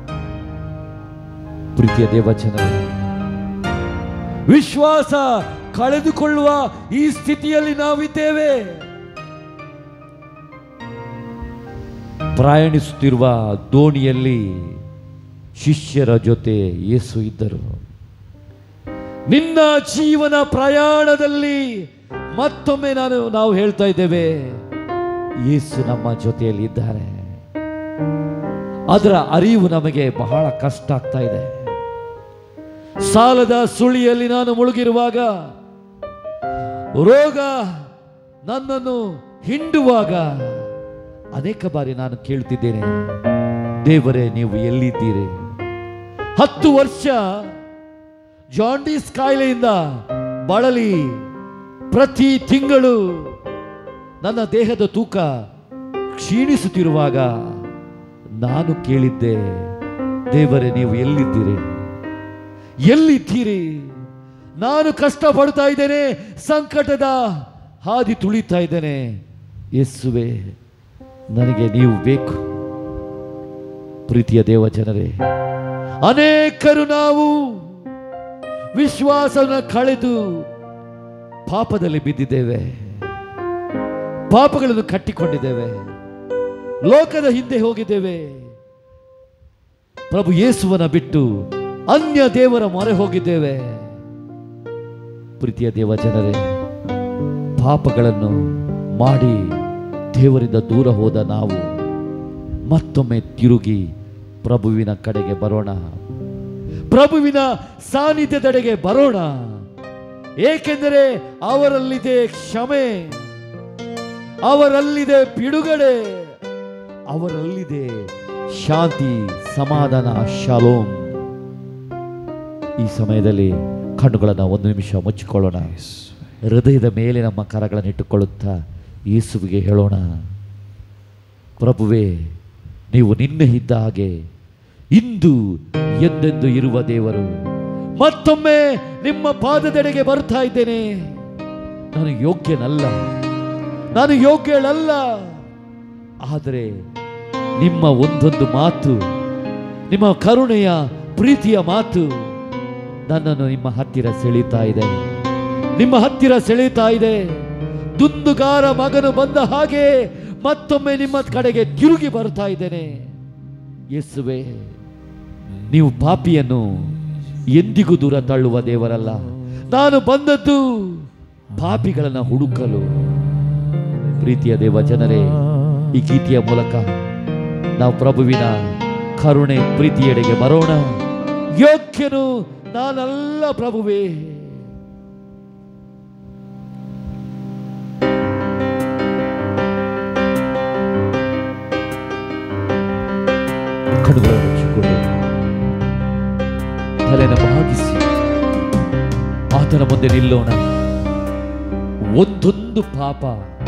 ಪ್ರೀತಿಯ ದೇವಜನರೇ, ವಿಶ್ವಾಸ ಕಳೆದುಕೊಳ್ಳುವ ಈ ಸ್ಥಿತಿಯಲ್ಲಿ ನಾವಿದ್ದೇವೆ. ಪ್ರಯಾಣಿಸುತ್ತಿರುವ ದೋಣಿಯಲ್ಲಿ ಶಿಷ್ಯರ ಜೊತೆ ಯೇಸು ಇದ್ದರು. ನಿನ್ನ ಜೀವನ ಪ್ರಯಾಣದಲ್ಲಿ ಮತ್ತೊಮ್ಮೆ ನಾವು ಹೇಳ್ತಾ ಇದ್ದೇವೆ, ಯೇಸು ನಮ್ಮ ಜೊತೆಯಲ್ಲಿ ಇದ್ದಾರೆ. ಅದರ ಅರಿವು ನಮಗೆ ಬಹಳ ಕಷ್ಟ ಆಗ್ತಾ ಇದೆ. ಸಾಲದ ಸುಳಿಯಲ್ಲಿ ನಾನು ಮುಳುಗಿರುವಾಗ, ರೋಗ ನನ್ನನ್ನು ಹಿಂಡುವಾಗ ಅನೇಕ ಬಾರಿ ನಾನು ಕೇಳ್ತಿದ್ದೇನೆ, ದೇವರೇ ನೀವು ಎಲ್ಲಿದ್ದೀರಿ? 10 ವರ್ಷ ಜಾಂಡೀಸ್ ಕಾಯಿಲೆಯಿಂದ ಬಳಲಿ ಪ್ರತಿ ತಿಂಗಳು ನನ್ನ ದೇಹದ ತೂಕ ಕ್ಷೀಣಿಸುತ್ತಿರುವಾಗ ನಾನು ಕೇಳಿದ್ದೆ, ದೇವರೇ ನೀವು ಎಲ್ಲಿದ್ದೀರಿ? ಎಲ್ಲಿದ್ದೀರಿ? ನಾನು ಕಷ್ಟಪಡ್ತಾ ಇದ್ದೇನೆ, ಸಂಕಟದ ಹಾದಿ ತುಳಿತಾ ಇದ್ದೇನೆ. ಯೇಸುವೇ, ನನಗೆ ನೀವು ಬೇಕು. ಪ್ರೀತಿಯ ದೇವ ಜನರೇ, ಅನೇಕರು ನಾವು ವಿಶ್ವಾಸವನ್ನು ಕಳೆದು ಪಾಪದಲ್ಲಿ ಬಿದ್ದಿದ್ದೇವೆ, ಪಾಪಗಳನ್ನು ಕಟ್ಟಿಕೊಂಡಿದ್ದೇವೆ, ಲೋಕದ ಹಿಂದೆ ಹೋಗಿದ್ದೇವೆ. ಪ್ರಭು ಯೇಸುವನ ಬಿಟ್ಟು ಅನ್ಯ ದೇವರ ಮೊರೆ ಹೋಗಿದ್ದೇವೆ. ಪ್ರೀತಿಯ ದೇವ ಜನರೇ, ಪಾಪಗಳನ್ನು ಮಾಡಿ ದೇವರಿಂದ ದೂರ ಹೋದ ನಾವು ಮತ್ತೊಮ್ಮೆ ತಿರುಗಿ ಪ್ರಭುವಿನ ಕಡೆಗೆ ಬರೋಣ, ಪ್ರಭುವಿನ ಸಾನ್ನಿಧ್ಯದೆಡೆಗೆ ಬರೋಣ. ಏಕೆಂದರೆ ಅವರಲ್ಲಿದೆ ಕ್ಷಮೆ, ಅವರಲ್ಲಿದೆ ಬಿಡುಗಡೆ, ಅವರಲ್ಲಿದೆ ಶಾಂತಿ, ಸಮಾಧಾನ, ಶಾಲೋಮ್. ಈ ಸಮಯದಲ್ಲಿ ಕಣ್ಣುಗಳನ್ನು 1 ನಿಮಿಷ ಮುಚ್ಚಿಕೊಳ್ಳೋಣ. ಹೃದಯದ ಮೇಲೆ ನಮ್ಮ ಕರಗಳನ್ನು ಇಟ್ಟುಕೊಳ್ಳುತ್ತಾ ಯೇಸುವಿಗೆ ಹೇಳೋಣ, ಪ್ರಭುವೇ, ನೀವು ನಿನ್ನೆ ಇದ್ದ ಹಾಗೆ ಇಂದು ಎಂದೆಂದು ಇರುವ ದೇವರು. ಮತ್ತೊಮ್ಮೆ ನಿಮ್ಮ ಪಾದದೆಡೆಗೆ ಬರ್ತಾ ಇದ್ದೇನೆ. ನಾನು ಯೋಗ್ಯನಲ್ಲ, ಆದರೆ ನಿಮ್ಮ ಒಂದೊಂದು ಮಾತು, ನಿಮ್ಮ ಕರುಣೆಯ ಪ್ರೀತಿಯ ಮಾತು ನನ್ನನ್ನು ನಿಮ್ಮ ಹತ್ತಿರ ಸೆಳೀತಾ ಇದೆ. ದುಂದುಗಾರ ಮಗನು ಬಂದ ಹಾಗೆ ಮತ್ತೊಮ್ಮೆ ನಿಮ್ಮ ಕಡೆಗೆ ತಿರುಗಿ ಬರ್ತಾ ಇದ್ದೇನೆ. ಯೇಸುವೇ, ನೀವು ಪಾಪಿಯನ್ನು ಎಂದಿಗೂ ದೂರ ತಳ್ಳುವ ದೇವರಲ್ಲ. ನಾನು ಬಂದದ್ದು ಪಾಪಿಗಳನ್ನು ಹುಡುಕಲು. ಪ್ರೀತಿಯ ದೇವ ಜನರೇ, ಈ ಗೀತೆಯ ಮೂಲಕ ನಾವು ಪ್ರಭುವಿನ ಕರುಣೆ ಪ್ರೀತಿಯೆಡೆಗೆ ಬರೋಣ. ಯೋಗ್ಯನು ನಾನಲ್ಲ ಪ್ರಭುವೇ. ತಲೆನ ಭಾಗಿಸಿ ಆತನ ಮುಂದೆ ನಿಲ್ಲೋಣ. ಒಂದೊಂದು ಪಾಪ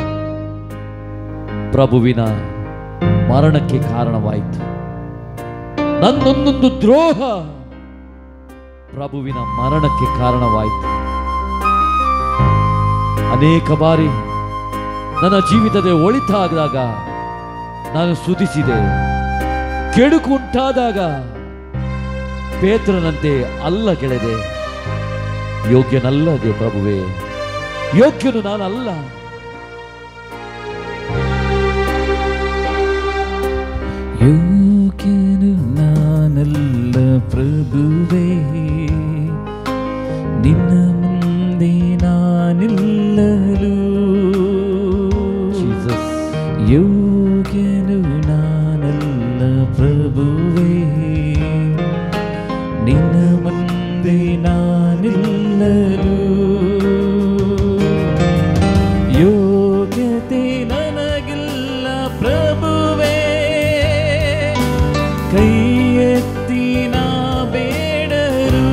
ಪ್ರಭುವಿನ ಮರಣಕ್ಕೆ ಕಾರಣವಾಯಿತು. ನನ್ನೊಂದೊಂದು ದ್ರೋಹ ಪ್ರಭುವಿನ ಮರಣಕ್ಕೆ ಕಾರಣವಾಯಿತು. ಅನೇಕ ಬಾರಿ ನನ್ನ ಜೀವಿತದ ಒಳಿತಾದಾಗ ನಾನು ಸ್ತುತಿಸಿದೆ, ಕೆಡುಕು ಉಂಟಾದಾಗ ಪೇತ್ರನಂತೆ ಅಲ್ಲಗೆಳೆದೆ. ಯೋಗ್ಯನಲ್ಲದೆ ಪ್ರಭುವೇ, ಯೋಗ್ಯನು ನಾನಲ್ಲ. ಯೋಗ್ಯನು ನಾನಲ್ಲ ಪ್ರಭುವೇ, ನಿನ್ನ ಮುಂದೆ ನಾನಿಲ್ಲಲು. ಯೋಗ್ಯನು ನಾನಲ್ಲ ಪ್ರಭುವೇ, ನಿನ್ನ ಮುಂದೆ ನಾನಿಲ್ಲಲು. ಯೋಗ್ಯತೆ ನನಗಿಲ್ಲ ಪ್ರಭುವೇ, ಕೈ ಎತ್ತಿ ನಾ ಬೇಡರು.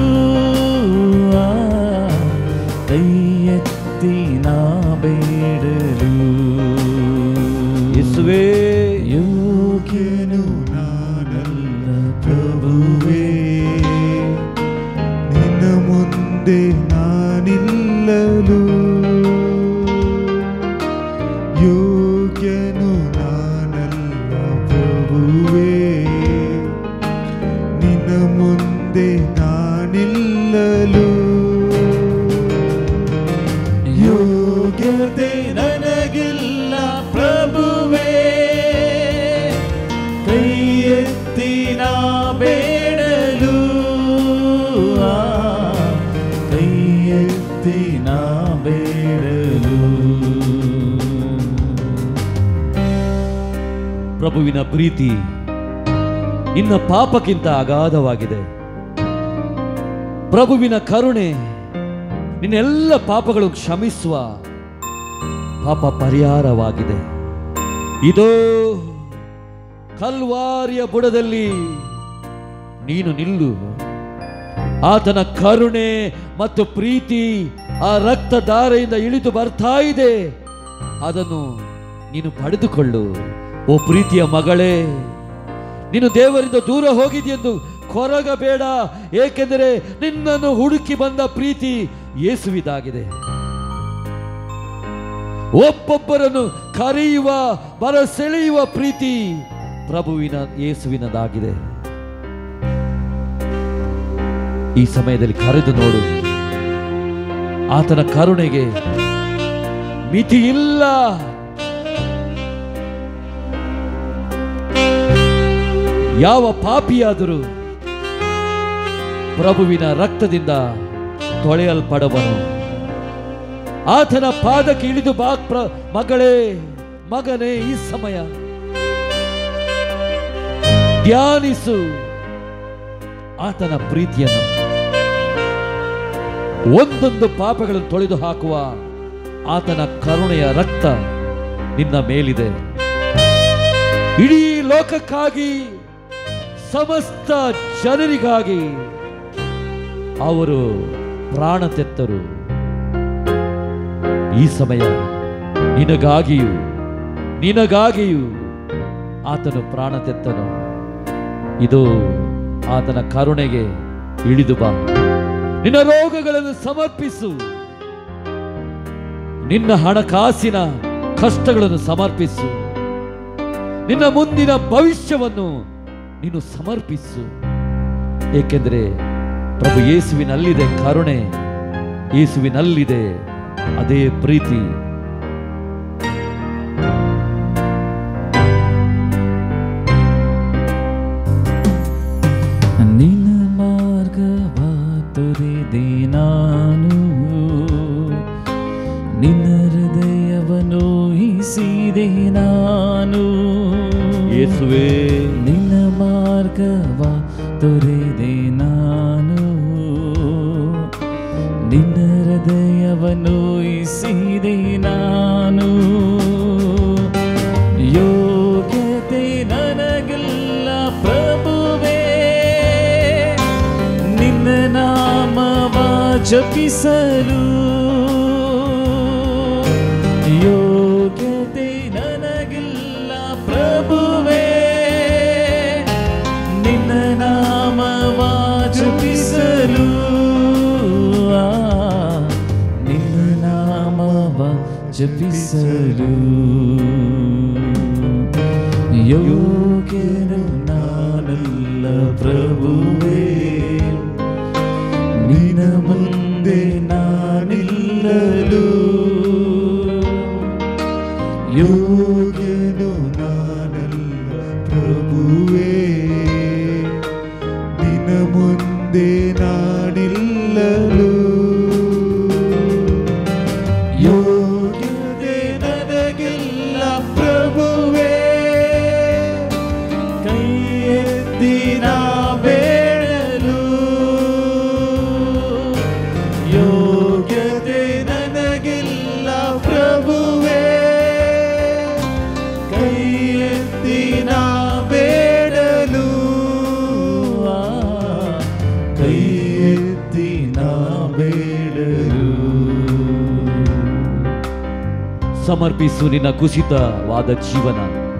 ಕೈ ಎತ್ತಿ ನಾ ಬೇಡರು. ಯೇಸುವೇ, ಯೋಗ್ಯನು ನಾನಲ್ಲ ಪ್ರಭುವೇ, ನಿನ್ನ ಮುಂದೆ ನಾನಿಲ್ಲಲು. ಯೋಗ್ಯನು ನಾನಲ್ಲ ಪ್ರಭುವೇ, ನಿನ್ನ ಮುಂದೆ ನಾನಿಲ್ಲಲು. ಪ್ರಭುವಿನ ಪ್ರೀತಿ ನಿನ್ನ ಪಾಪಕ್ಕಿಂತ ಅಗಾಧವಾಗಿದೆ. ಪ್ರಭುವಿನ ಕರುಣೆ ನಿನ್ನೆಲ್ಲ ಪಾಪಗಳು ಕ್ಷಮಿಸುವ ಪಾಪ ಪರಿಹಾರವಾಗಿದೆ. ಇದೋ ಕಲ್ವಾರಿಯ ಬುಡದಲ್ಲಿ ನೀನು ನಿಲ್ಲು. ಆತನ ಕರುಣೆ ಮತ್ತು ಪ್ರೀತಿ ಆ ರಕ್ತಧಾರೆಯಿಂದ ಇಳಿದು ಬರ್ತಾ ಇದೆ. ಅದನ್ನು ನೀನು ಪಡೆದುಕೊಳ್ಳು. ಓ ಪ್ರೀತಿಯ ಮಗಳೇ, ನೀನು ದೇವರಿಂದ ದೂರ ಹೋಗಿದೆಯೆಂದು ಕೊರಗಬೇಡ. ಏಕೆಂದರೆ ನಿನ್ನನ್ನು ಹುಡುಕಿ ಬಂದ ಪ್ರೀತಿ ಯೇಸುವಿದಾಗಿದೆ. ಒಬ್ಬೊಬ್ಬರನ್ನು ಕರೆಯುವ ಬರಸೆಳೆಯುವ ಪ್ರೀತಿ ಪ್ರಭುವಿನ ಯೇಸುವಿನದಾಗಿದೆ. ಈ ಸಮಯದಲ್ಲಿ ಕರೆದು ನೋಡು. ಆತನ ಕರುಣೆಗೆ ಮಿತಿ ಇಲ್ಲ. ಯಾವ ಪಾಪಿಯಾದರೂ ಪ್ರಭುವಿನ ರಕ್ತದಿಂದ ತೊಳೆಯಲ್ಪಡವನು. ಆತನ ಪಾದಕ್ಕೆ ಇಳಿದು ಬಾ ಮಗಳೇ, ಮಗನೇ. ಈ ಸಮಯ ಧ್ಯಾನಿಸು ಆತನ ಪ್ರೀತಿಯನ್ನು. ಒಂದೊಂದು ಪಾಪಗಳನ್ನು ತೊಳೆದು ಹಾಕುವ ಆತನ ಕರುಣೆಯ ರಕ್ತ ನಿನ್ನ ಮೇಲಿದೆ. ಇಡೀ ಲೋಕಕ್ಕಾಗಿ, ಸಮಸ್ತ ಜನರಿಗಾಗಿ ಅವರು ಪ್ರಾಣ ತೆತ್ತರು. ಈ ಸಮಯ ನಿನಗಾಗಿಯೂ ಆತನು ಪ್ರಾಣ ತೆತ್ತನು. ಇದು ಆತನ ಕರುಣೆಗೆ ಇಳಿದು ಬಾ. ನಿನ್ನ ರೋಗಗಳನ್ನು ಸಮರ್ಪಿಸು. ನಿನ್ನ ಹಣಕಾಸಿನ ಕಷ್ಟಗಳನ್ನು ಸಮರ್ಪಿಸು. ನಿನ್ನ ಮುಂದಿನ ಭವಿಷ್ಯವನ್ನು ನೀನು ಸಮರ್ಪಿಸು. ಏಕೆಂದರೆ ಪ್ರಭು ಯೇಸುವಿನಲ್ಲಿದೆ ಕರುಣೆ, ಯೇಸುವಿನಲ್ಲಿದೆ ಅದೇ ಪ್ರೀತಿ. ನಿನ್ನ ಮಾರ್ಗವ ತೊರೆದೆ ನಾನು, ನಿನ್ನ ಹೃದಯವನ್ನು ಹಿಸಿದೆ ನಾನು. ಯೇಸುವೇ, ನಿನ್ನ ಮಾರ್ಗವ ತೊರೆದೆ ನಾನು, ನಿನ್ನ ಹೃದಯವನ್ನು ಹಿಸಿದೆ ನಾನು. ಯೋಗ್ಯತೆ ನನಗಿಲ್ಲ ಪ್ರಭುವೇ, ನಿನ್ನ ನಾಮವ ಜಪಿಸಲು. ಯೋಗ್ಯತೆ ನನಗಿಲ್ಲ ಪ್ರಭುವೇ, ನಿನ್ನ ನಾಮವ ಜಪಿಸಲು. ನಿನ್ನ ನಾಮವ ಜಪಿಸಲು ಯೋಗ್ಯನು ನಾನಲ್ಲ ಪ್ರಭುವೇ, ನಿನ್ನ ಮುಂದೆ ನಾನಿಲ್ಲಲು. ಯೋಗ್ಯನು ನಾನಲ್ಲ ಪ್ರಭುವೇ, ನಿನ್ನ ಮುಂದೆ ನಾನಿಲ್ಲಲು. ಯೋಗ್ಯತೆ ನನಗಿಲ್ಲ ಪ್ರಭುವೇ, ಕೈ ಎತ್ತಿ ನಾ ಬೇಡಲು. ಯೋಗ್ಯತೆ ನನಗಿಲ್ಲ ಪ್ರಭುವೇ, ಕೈ ಎತ್ತಿ ನಾ ಬೇಡಲು. ಕೈ ಎತ್ತಿ ನಾ ಬೇಡಲು. ಸಮರ್ಪಿಸು ನಿನ್ನ ಕುಸಿತವಾದ ಜೀವನ.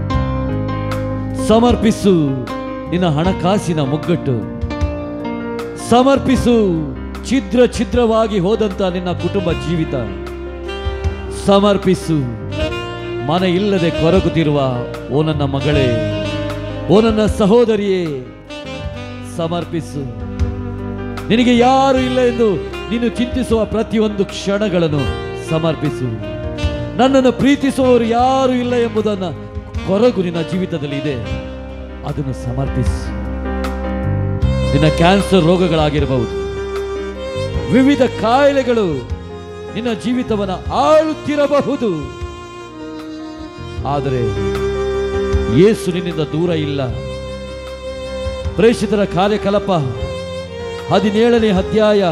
ಸಮರ್ಪಿಸು ನಿನ್ನ ಹಣಕಾಸಿನ ಮುಗ್ಗಟ್ಟು. ಸಮರ್ಪಿಸು ಛಿದ್ರವಾಗಿ ಹೋದಂತ ನಿನ್ನ ಕುಟುಂಬ ಜೀವಿತ. ಸಮರ್ಪಿಸು ಮನೆ ಇಲ್ಲದೆ ಕೊರಗುತ್ತಿರುವ ಓ ನನ್ನ ಮಗಳೇ, ಓ ನನ್ನ ಸಹೋದರಿಯೇ. ಸಮರ್ಪಿಸು. ನಿನಗೆ ಯಾರು ಇಲ್ಲ ಎಂದು ನೀನು ಚಿಂತಿಸುವ ಪ್ರತಿಯೊಂದು ಕ್ಷಣಗಳನ್ನು ಸಮರ್ಪಿಸು. ನನ್ನನ್ನು ಪ್ರೀತಿಸುವವರು ಯಾರು ಇಲ್ಲ ಎಂಬುದನ್ನು ಕೊರಗು ನಿನ್ನ ಜೀವಿತದಲ್ಲಿ ಇದೆ, ಅದನ್ನು ಸಮರ್ಪಿಸು. ನಿನ್ನ ಕ್ಯಾನ್ಸರ್ ರೋಗಗಳಾಗಿರಬಹುದು, ವಿವಿಧ ಕಾಯಿಲೆಗಳು ನಿನ್ನ ಜೀವಿತವನ್ನು ಆಳುತ್ತಿರಬಹುದು. ಆದರೆ ಯೇಸು ನಿನ್ನಿಂದ ದೂರ ಇಲ್ಲ. ಪ್ರೇಷಿತರ ಕಾರ್ಯಕಲಾಪ 17ನೇ ಅಧ್ಯಾಯ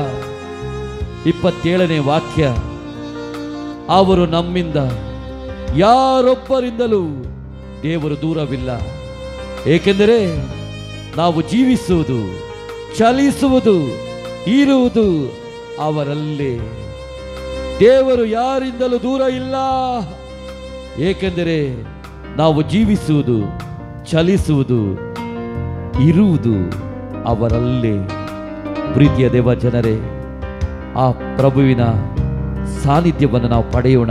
27ನೇ ವಾಕ್ಯ. ಅವರು ನಮ್ಮಿಂದ ಯಾರೊಬ್ಬರಿಂದಲೂ ದೇವರು ದೂರವಿಲ್ಲ, ಏಕೆಂದರೆ ನಾವು ಜೀವಿಸುವುದು, ಚಲಿಸುವುದು, ಇರುವುದು ಅವರಲ್ಲೇ. ದೇವರು ಯಾರಿಂದಲೂ ದೂರ ಇಲ್ಲ, ಏಕೆಂದರೆ ನಾವು ಜೀವಿಸುವುದು, ಚಲಿಸುವುದು, ಇರುವುದು ಅವರಲ್ಲೇ. ಪ್ರೀತಿಯ ದೇವ ಜನರೇ, ಆ ಪ್ರಭುವಿನ ಸಾನ್ನಿಧ್ಯವನ್ನು ನಾವು ಪಡೆಯೋಣ.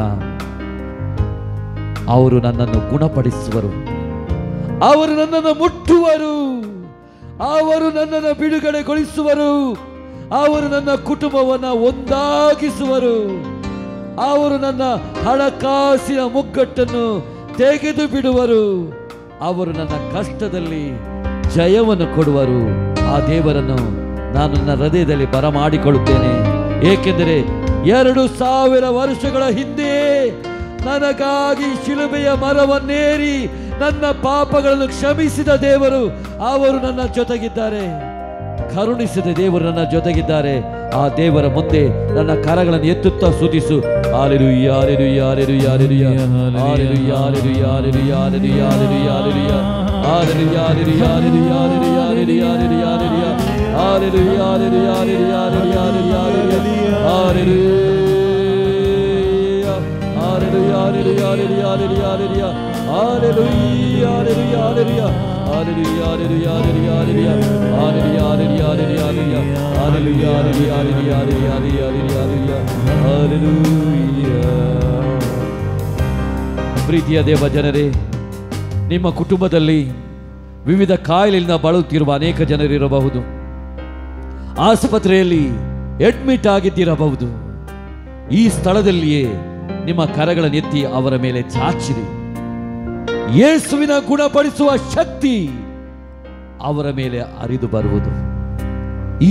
ಅವರು ನನ್ನನ್ನು ಗುಣಪಡಿಸುವರು, ಅವರು ನನ್ನನ್ನು ಮುಟ್ಟುವರು, ಅವರು ನನ್ನನ್ನು ಬಿಡುಗಡೆಗೊಳಿಸುವರು, ಅವರು ನನ್ನ ಕುಟುಂಬವನ್ನು ಒಂದಾಗಿಸುವರು, ಅವರು ನನ್ನ ಹಣಕಾಸಿನ ಮುಗ್ಗಟ್ಟನ್ನು ತೆಗೆದು ಬಿಡುವರು, ಅವರು ನನ್ನ ಕಷ್ಟದಲ್ಲಿ ಜಯವನ್ನು ಕೊಡುವರು. ಆ ದೇವರನ್ನು ನಾನು ನನ್ನ ಹೃದಯದಲ್ಲಿ ಬರಮಾಡಿಕೊಳ್ಳುತ್ತೇನೆ, ಏಕೆಂದರೆ 2000 ವರ್ಷಗಳ ಹಿಂದೆ ನನಗಾಗಿ ಶಿಲುಬೆಯ ಮರವನ್ನೇರಿ ನನ್ನ ಪಾಪಗಳನ್ನು ಕ್ಷಮಿಸಿದ ದೇವರು, ಅವರು ನನ್ನ ಜೊತೆಗಿದ್ದಾರೆ. ಕರುಣಿಸಿದ ದೇವರು ನನ್ನ ಜೊತೆಗಿದ್ದಾರೆ. ಆ ದೇವರ ಮುಂದೆ ನನ್ನ ಕರಗಳನ್ನು ಎತ್ತುತ್ತಾ ಸ್ತುತಿಸು. Hallelujah, hallelujah, hallelujah, hallelujah, hallelujah, hallelujah, hallelujah, hallelujah, hallelujah, hallelujah, hallelujah, hallelujah, hallelujah, hallelujah, hallelujah, hallelujah, hallelujah, hallelujah, ಪ್ರೀತಿಯ ದೇವ ಜನರೇ, ನಿಮ್ಮ ಕುಟುಂಬದಲ್ಲಿ ವಿವಿಧ ಕಾಯಿಲೆಯಿಂದ ಬಳಲುತ್ತಿರುವ ಅನೇಕ ಜನರಿರಬಹುದು. ಆಸ್ಪತ್ರೆಯಲ್ಲಿ ಅಡ್ಮಿಟ್ ಆಗಿದ್ದಿರಬಹುದು. ಈ ಸ್ಥಳದಲ್ಲಿಯೇ ನಿಮ್ಮ ಕರಗಳನ್ನು ಎತ್ತಿ ಅವರ ಮೇಲೆ ಚಾಚಿರಿ. ಯೇಸುವಿನ ಗುಣಪಡಿಸುವ ಶಕ್ತಿ ಅವರ ಮೇಲೆ ಹರಿದು ಬರುವುದು. ಈ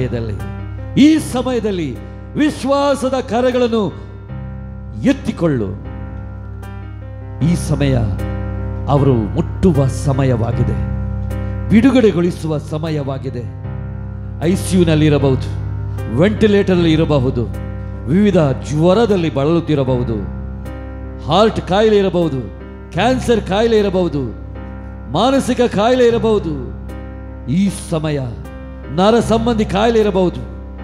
ಸಮಯದಲ್ಲಿ ವಿಶ್ವಾಸದ ಕರಗಳನ್ನು ಎತ್ತಿಕೊಳ್ಳು. ಈ ಸಮಯ ಅವರು ಮುಟ್ಟುವ ಸಮಯವಾಗಿದೆ, ಬಿಡುಗಡೆಗೊಳಿಸುವ ಸಮಯವಾಗಿದೆ. ಐಸಿಯುನಲ್ಲಿ ಇರಬಹುದು, ವೆಂಟಿಲೇಟರ್ ಇರಬಹುದು, ವಿವಿಧ ಜ್ವರದಲ್ಲಿ ಬಳಲುತ್ತಿರಬಹುದು, ಹಾರ್ಟ್ ಕಾಯಿಲೆ ಇರಬಹುದು, ಕ್ಯಾನ್ಸರ್ ಕಾಯಿಲೆ ಇರಬಹುದು, ಮಾನಸಿಕ ಕಾಯಿಲೆ ಇರಬಹುದು. ಈ ಸಮಯ ನರ ಸಂಬಂಧಿ ಕಾಯಿಲೆ ಇರಬಹುದು,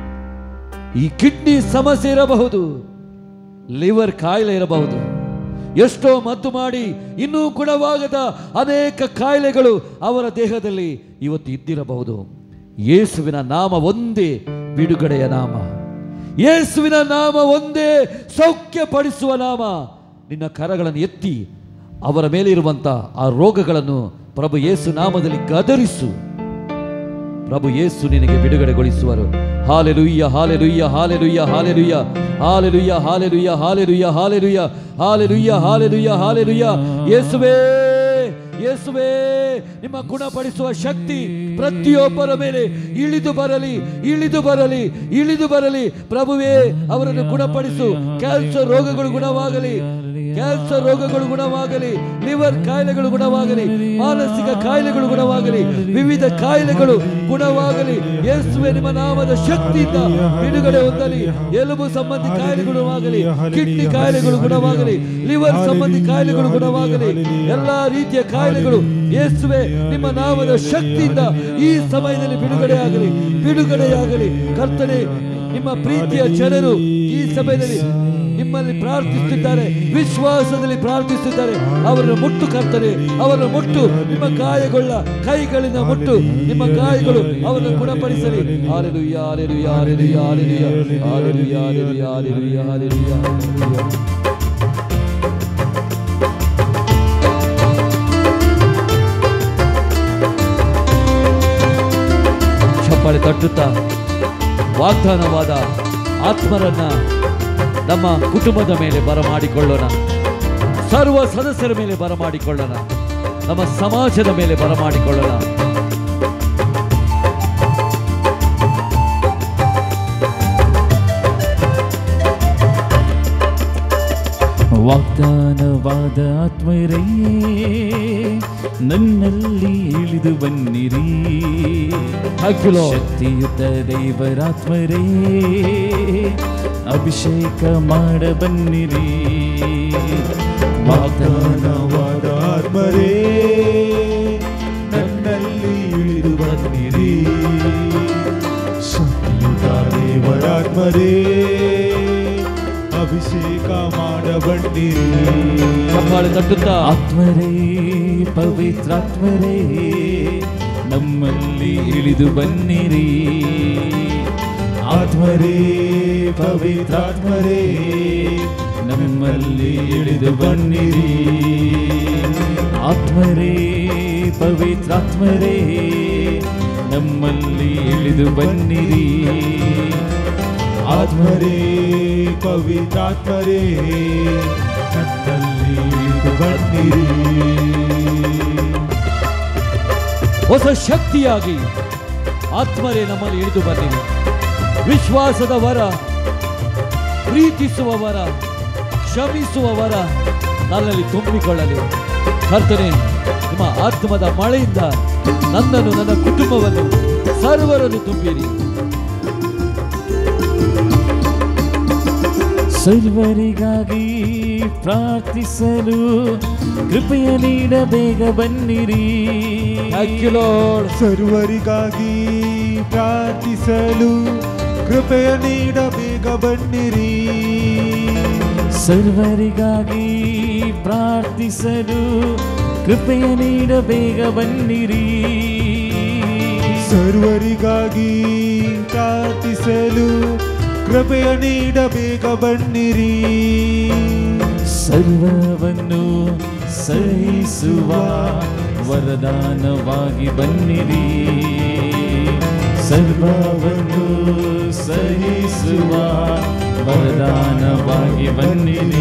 ಈ ಕಿಡ್ನಿ ಸಮಸ್ಯೆ ಇರಬಹುದು, ಲಿವರ್ ಕಾಯಿಲೆ ಇರಬಹುದು. ಎಷ್ಟೋ ಮದ್ದು ಮಾಡಿ ಇನ್ನೂ ಗುಣವಾಗದ ಅನೇಕ ಕಾಯಿಲೆಗಳು ಅವರ ದೇಹದಲ್ಲಿ ಇವತ್ತು ಇದ್ದಿರಬಹುದು. ಯೇಸುವಿನ ನಾಮ ಒಂದೇ ಬಿಡುಗಡೆಯ ನಾಮ, ಯೇಸುವಿನ ನಾಮ ಒಂದೇ ಸೌಖ್ಯಪಡಿಸುವ ನಾಮ. ನಿನ್ನ ಕರಗಳನ್ನು ಎತ್ತಿ ಅವರ ಮೇಲೆ ಇರುವಂತ ಆ ರೋಗಗಳನ್ನು ಪ್ರಭು ಯೇಸು ನಾಮದಲ್ಲಿ ಗದರಿಸು. ಪ್ರಭು ಯೇಸು ನಿನಗೆ ಬಿಡುಗಡೆಗೊಳಿಸುವರು. Hallelujah, hallelujah, hallelujah, hallelujah, hallelujah, hallelujah, hallelujah, hallelujah, hallelujah, hallelujah, hallelujah. ಯೇಸುವೇ, ಯೇಸುವೇ, ನಿಮ್ಮ ಗುಣಪಡಿಸುವ ಶಕ್ತಿ ಪ್ರತಿಯೊಬ್ಬರ ಮೇಲೆ ಇಳಿದು ಬರಲಿ, ಇಳಿದು ಬರಲಿ, ಇಳಿದು ಬರಲಿ. ಪ್ರಭುವೇ, ಅವರನ್ನು ಗುಣಪಡಿಸು. ಕ್ಯಾನ್ಸರ್ ರೋಗಗಳು ಗುಣವಾಗಲಿ, ಕ್ಯಾನ್ಸರ್ ರೋಗಗಳು ಗುಣವಾಗಲಿ, ಲಿವರ್ ಕಾಯಿಲೆಗಳು ಗುಣವಾಗಲಿ, ಮಾನಸಿಕ ಕಾಯಿಲೆಗಳು ಗುಣವಾಗಲಿ, ವಿವಿಧ ಕಾಯಿಲೆಗಳು ಗುಣವಾಗಲಿ. ಯೇಸುವೆ, ನಿಮ್ಮ ನಾಮದ ಶಕ್ತಿಯಿಂದ ಬಿಡುಗಡೆ ಹೊಂದಲಿ. ಎಲುಬು ಸಂಬಂಧಿ ಕಾಯಿಲೆ ಗುಣವಾಗಲಿ, ಕಿಡ್ನಿ ಕಾಯಿಲೆಗಳು ಗುಣವಾಗಲಿ, ಲಿವರ್ ಸಂಬಂಧಿ ಕಾಯಿಲೆಗಳು ಗುಣವಾಗಲಿ, ಎಲ್ಲಾ ರೀತಿಯ ಕಾಯಿಲೆಗಳು ಯೇಸುವೆ ನಿಮ್ಮ ನಾಮದ ಶಕ್ತಿಯಿಂದ ಈ ಸಮಯದಲ್ಲಿ ಬಿಡುಗಡೆಯಾಗಲಿ, ಬಿಡುಗಡೆಯಾಗಲಿ. ಕರ್ತನೇ, ನಿಮ್ಮ ಪ್ರೀತಿಯ ಜನರು ಈ ಸಮಯದಲ್ಲಿ ನಿಮ್ಮಲ್ಲಿ ಪ್ರಾರ್ಥಿಸುತ್ತಿದ್ದಾರೆ, ವಿಶ್ವಾಸದಲ್ಲಿ ಪ್ರಾರ್ಥಿಸುತ್ತಿದ್ದಾರೆ. ಅವರನ್ನು ಮುಟ್ಟು ಕರ್ತನೆ, ಅವರನ್ನು ಮುಟ್ಟು, ನಿಮ್ಮ ಗಾಯಗೊಳ್ಳ ಕೈಗಳಿಂದ ಮುಟ್ಟು ನಿಮ್ಮ ಗಾಯಗಳು ಅವರನ್ನು ಗುಣಪಡಿಸಲಿ. Hallelujah, hallelujah, hallelujah, hallelujah, hallelujah, hallelujah, hallelujah, hallelujah. ಚಪ್ಪಾಳೆ ತಟ್ಟುತ್ತಾ ವಾಗ್ದಾನವಾದ ಆತ್ಮರನ್ನ ನಮ್ಮ ಕುಟುಂಬದ ಮೇಲೆ ಬರಮಾಡಿಕೊಳ್ಳೋಣ, ಸರ್ವ ಸದಸ್ಯರ ಮೇಲೆ ಬರಮಾಡಿಕೊಳ್ಳೋಣ, ನಮ್ಮ ಸಮಾಜದ ಮೇಲೆ ಬರಮಾಡಿಕೊಳ್ಳೋಣ. ವಾಗ್ದಾನ ವಾಗ್ದಾನವಾದ ಆತ್ಮರೇ ನನ್ನಲ್ಲಿ ಇಳಿದು ಬನ್ನಿರಿ. ಶಕ್ತಿಯುತ ದೇವರಾತ್ಮರೇ ಅಭಿಷೇಕ ಮಾಡ ಬನ್ನಿರಿ. ವಾಗ್ದಾನವಾದ ಆತ್ಮರೇ ನನ್ನಲ್ಲಿ ಇಳಿದು ಬನ್ನಿರಿ. ಶಕ್ತಿಯುತ ದೇವರಾತ್ಮರೇ ಅಭಿಷೇಕ ಮಾಡ ಬನ್ನಿರಿ. ತಟ್ಟುತ್ತಾ ಆತ್ಮರೇ ಪವಿತ್ರಾತ್ಮರೇ ನಮ್ಮಲ್ಲಿ ಇಳಿದು ಬನ್ನಿರಿ. ಆತ್ಮರೇ ಪವಿತ್ರಾತ್ಮರೇ ನಮ್ಮಲ್ಲಿ ಇಳಿದು ಬನ್ನಿರಿ. ಆತ್ಮರೇ ಪವಿತ್ರಾತ್ಮರೇ ನಮ್ಮಲ್ಲಿ ಇಳಿದು ಬನ್ನಿರಿ. ಆತ್ಮರೇ ಪವಿತ್ರಾತ್ಮರೇ ನನ್ನಲ್ಲಿ ಇಳಿದು ಬನ್ನಿರಿ. ಹೊಸ ಶಕ್ತಿಯಾಗಿ ಆತ್ಮರೇ ನಮ್ಮಲ್ಲಿ ಇಳಿದು ಬನ್ನಿರಿ. ವಿಶ್ವಾಸದ ವರ, ಪ್ರೀತಿಸುವ ವರ, ಕ್ಷಮಿಸುವ ವರ ನನ್ನಲ್ಲಿ ತುಂಬಿಕೊಳ್ಳಲಿ. ಕರ್ತನೇ, ನಿಮ್ಮ ಆತ್ಮದ ಮಳೆಯಿಂದ ನನ್ನನ್ನು, ನನ್ನ ಕುಟುಂಬವನ್ನು, ಸರ್ವರನ್ನು ತುಂಬಿರಿ. ಸರ್ವರಿಗಾಗಿ ಪ್ರಾರ್ಥಿಸಲು ಕೃಪೆಯ ನೀಡ ಬೇಗ ಬನ್ನಿರಿ. ಸರ್ವರಿಗಾಗಿ ಪ್ರಾರ್ಥಿಸಲು ಕೃಪೆಯ ನೀಡ ಬೇಗ ಬನ್ನಿರಿ. ಸರ್ವರಿಗಾಗಿ ಪ್ರಾರ್ಥಿಸಲು ಕೃಪೆಯ ನೀಡ ಬೇಗ ಬನ್ನಿರಿ. ಸರ್ವರಿಗಾಗಿ ಪ್ರಾರ್ಥಿಸಲು ಕೃಪೆಯ ನೀಡ ಬೇಗ ಬನ್ನಿರಿ. ಸರ್ವವನ್ನು ಸಹಿಸುವ ವರದಾನವಾಗಿ ಬನ್ನಿರಿ. ಸರ್ವವನ್ನು ಸಹಿಸುವ ವರದಾನವಾಗಿ ಬನ್ನಿರಿ.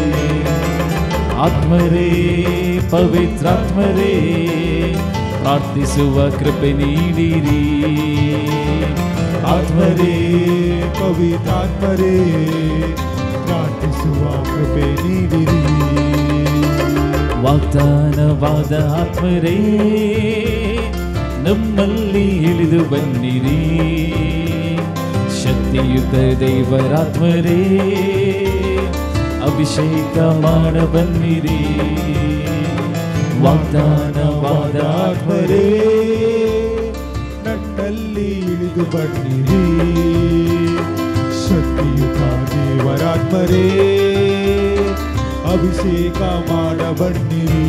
ಆತ್ಮರೇ ಪವಿತ್ರಾತ್ಮರೇ ಪ್ರಾರ್ಥಿಸುವ ಕೃಪೆ ನೀಡಿರಿ. ಆತ್ಮರೇ ಪವಿತ್ರಾತ್ಮರೇ ಪ್ರಾರ್ಥಿಸುವ ಕೃಪೆ ನೀಡಿರಿ. ವಾಗ್ದಾನವಾದ ಆತ್ಮರೇ ನಮ್ಮಲ್ಲಿ ಇಳಿದು ಬನ್ನಿರಿ. ಶಕ್ತಿಯುತ ದೇವರಾತ್ಮರೇ ಅಭಿಷೇಕ ಮಾಡ ಬನ್ನಿರಿ. ವಾಗ್ದಾನವಾದ ಆತ್ಮರೇ ನನ್ನಲ್ಲಿ ಇಳಿದು ಬನ್ನಿರಿ. ಶಕ್ತಿಯುತ ದೇವರಾತ್ಮರೇ ಅಭಿಷೇಕ ಮಾಡ ಬನ್ನಿರಿ.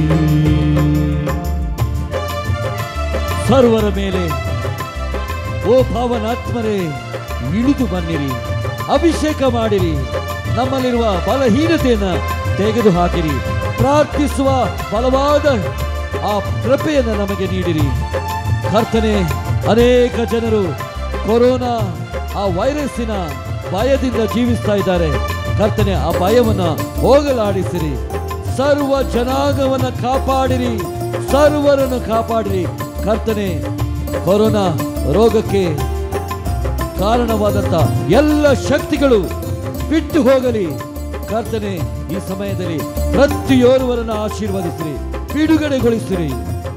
ಸರ್ವರ ಮೇಲೆ ಓ ಪಾವನಾತ್ಮರೇ ಇಳಿದು ಬನ್ನಿರಿ. ಅಭಿಷೇಕ ಮಾಡಿರಿ. ನಮ್ಮಲ್ಲಿರುವ ಬಲಹೀನತೆಯನ್ನು ತೆಗೆದು ಹಾಕಿರಿ. ಪ್ರಾರ್ಥಿಸುವ ಬಲವಾದ ಆ ಕೃಪೆಯನ್ನು ನಮಗೆ ನೀಡಿರಿ. ಕರ್ತನೆ, ಅನೇಕ ಜನರು ಕೊರೋನಾ ಆ ವೈರಸ್ಸಿನ ಭಯದಿಂದ ಜೀವಿಸ್ತಾ ಇದ್ದಾರೆ. ಕರ್ತನೆ, ಆ ಭಯವನ್ನು ಹೋಗಲಾಡಿಸಿರಿ. ಸರ್ವ ಜನಾಂಗವನ್ನು ಕಾಪಾಡಿರಿ. ಸರ್ವರನ್ನು ಕಾಪಾಡಿರಿ. ಕರ್ತನೆ, ಕೊರೋನಾ ರೋಗಕ್ಕೆ ಕಾರಣವಾದಂತ ಎಲ್ಲ ಶಕ್ತಿಗಳು ಬಿಟ್ಟು ಹೋಗಲಿ. ಕರ್ತನೆ, ಈ ಸಮಯದಲ್ಲಿ ಪ್ರತಿಯೋರ್ವರನ್ನು ಆಶೀರ್ವದಿಸಿರಿ, ಬಿಡುಗಡೆಗೊಳಿಸಿರಿ.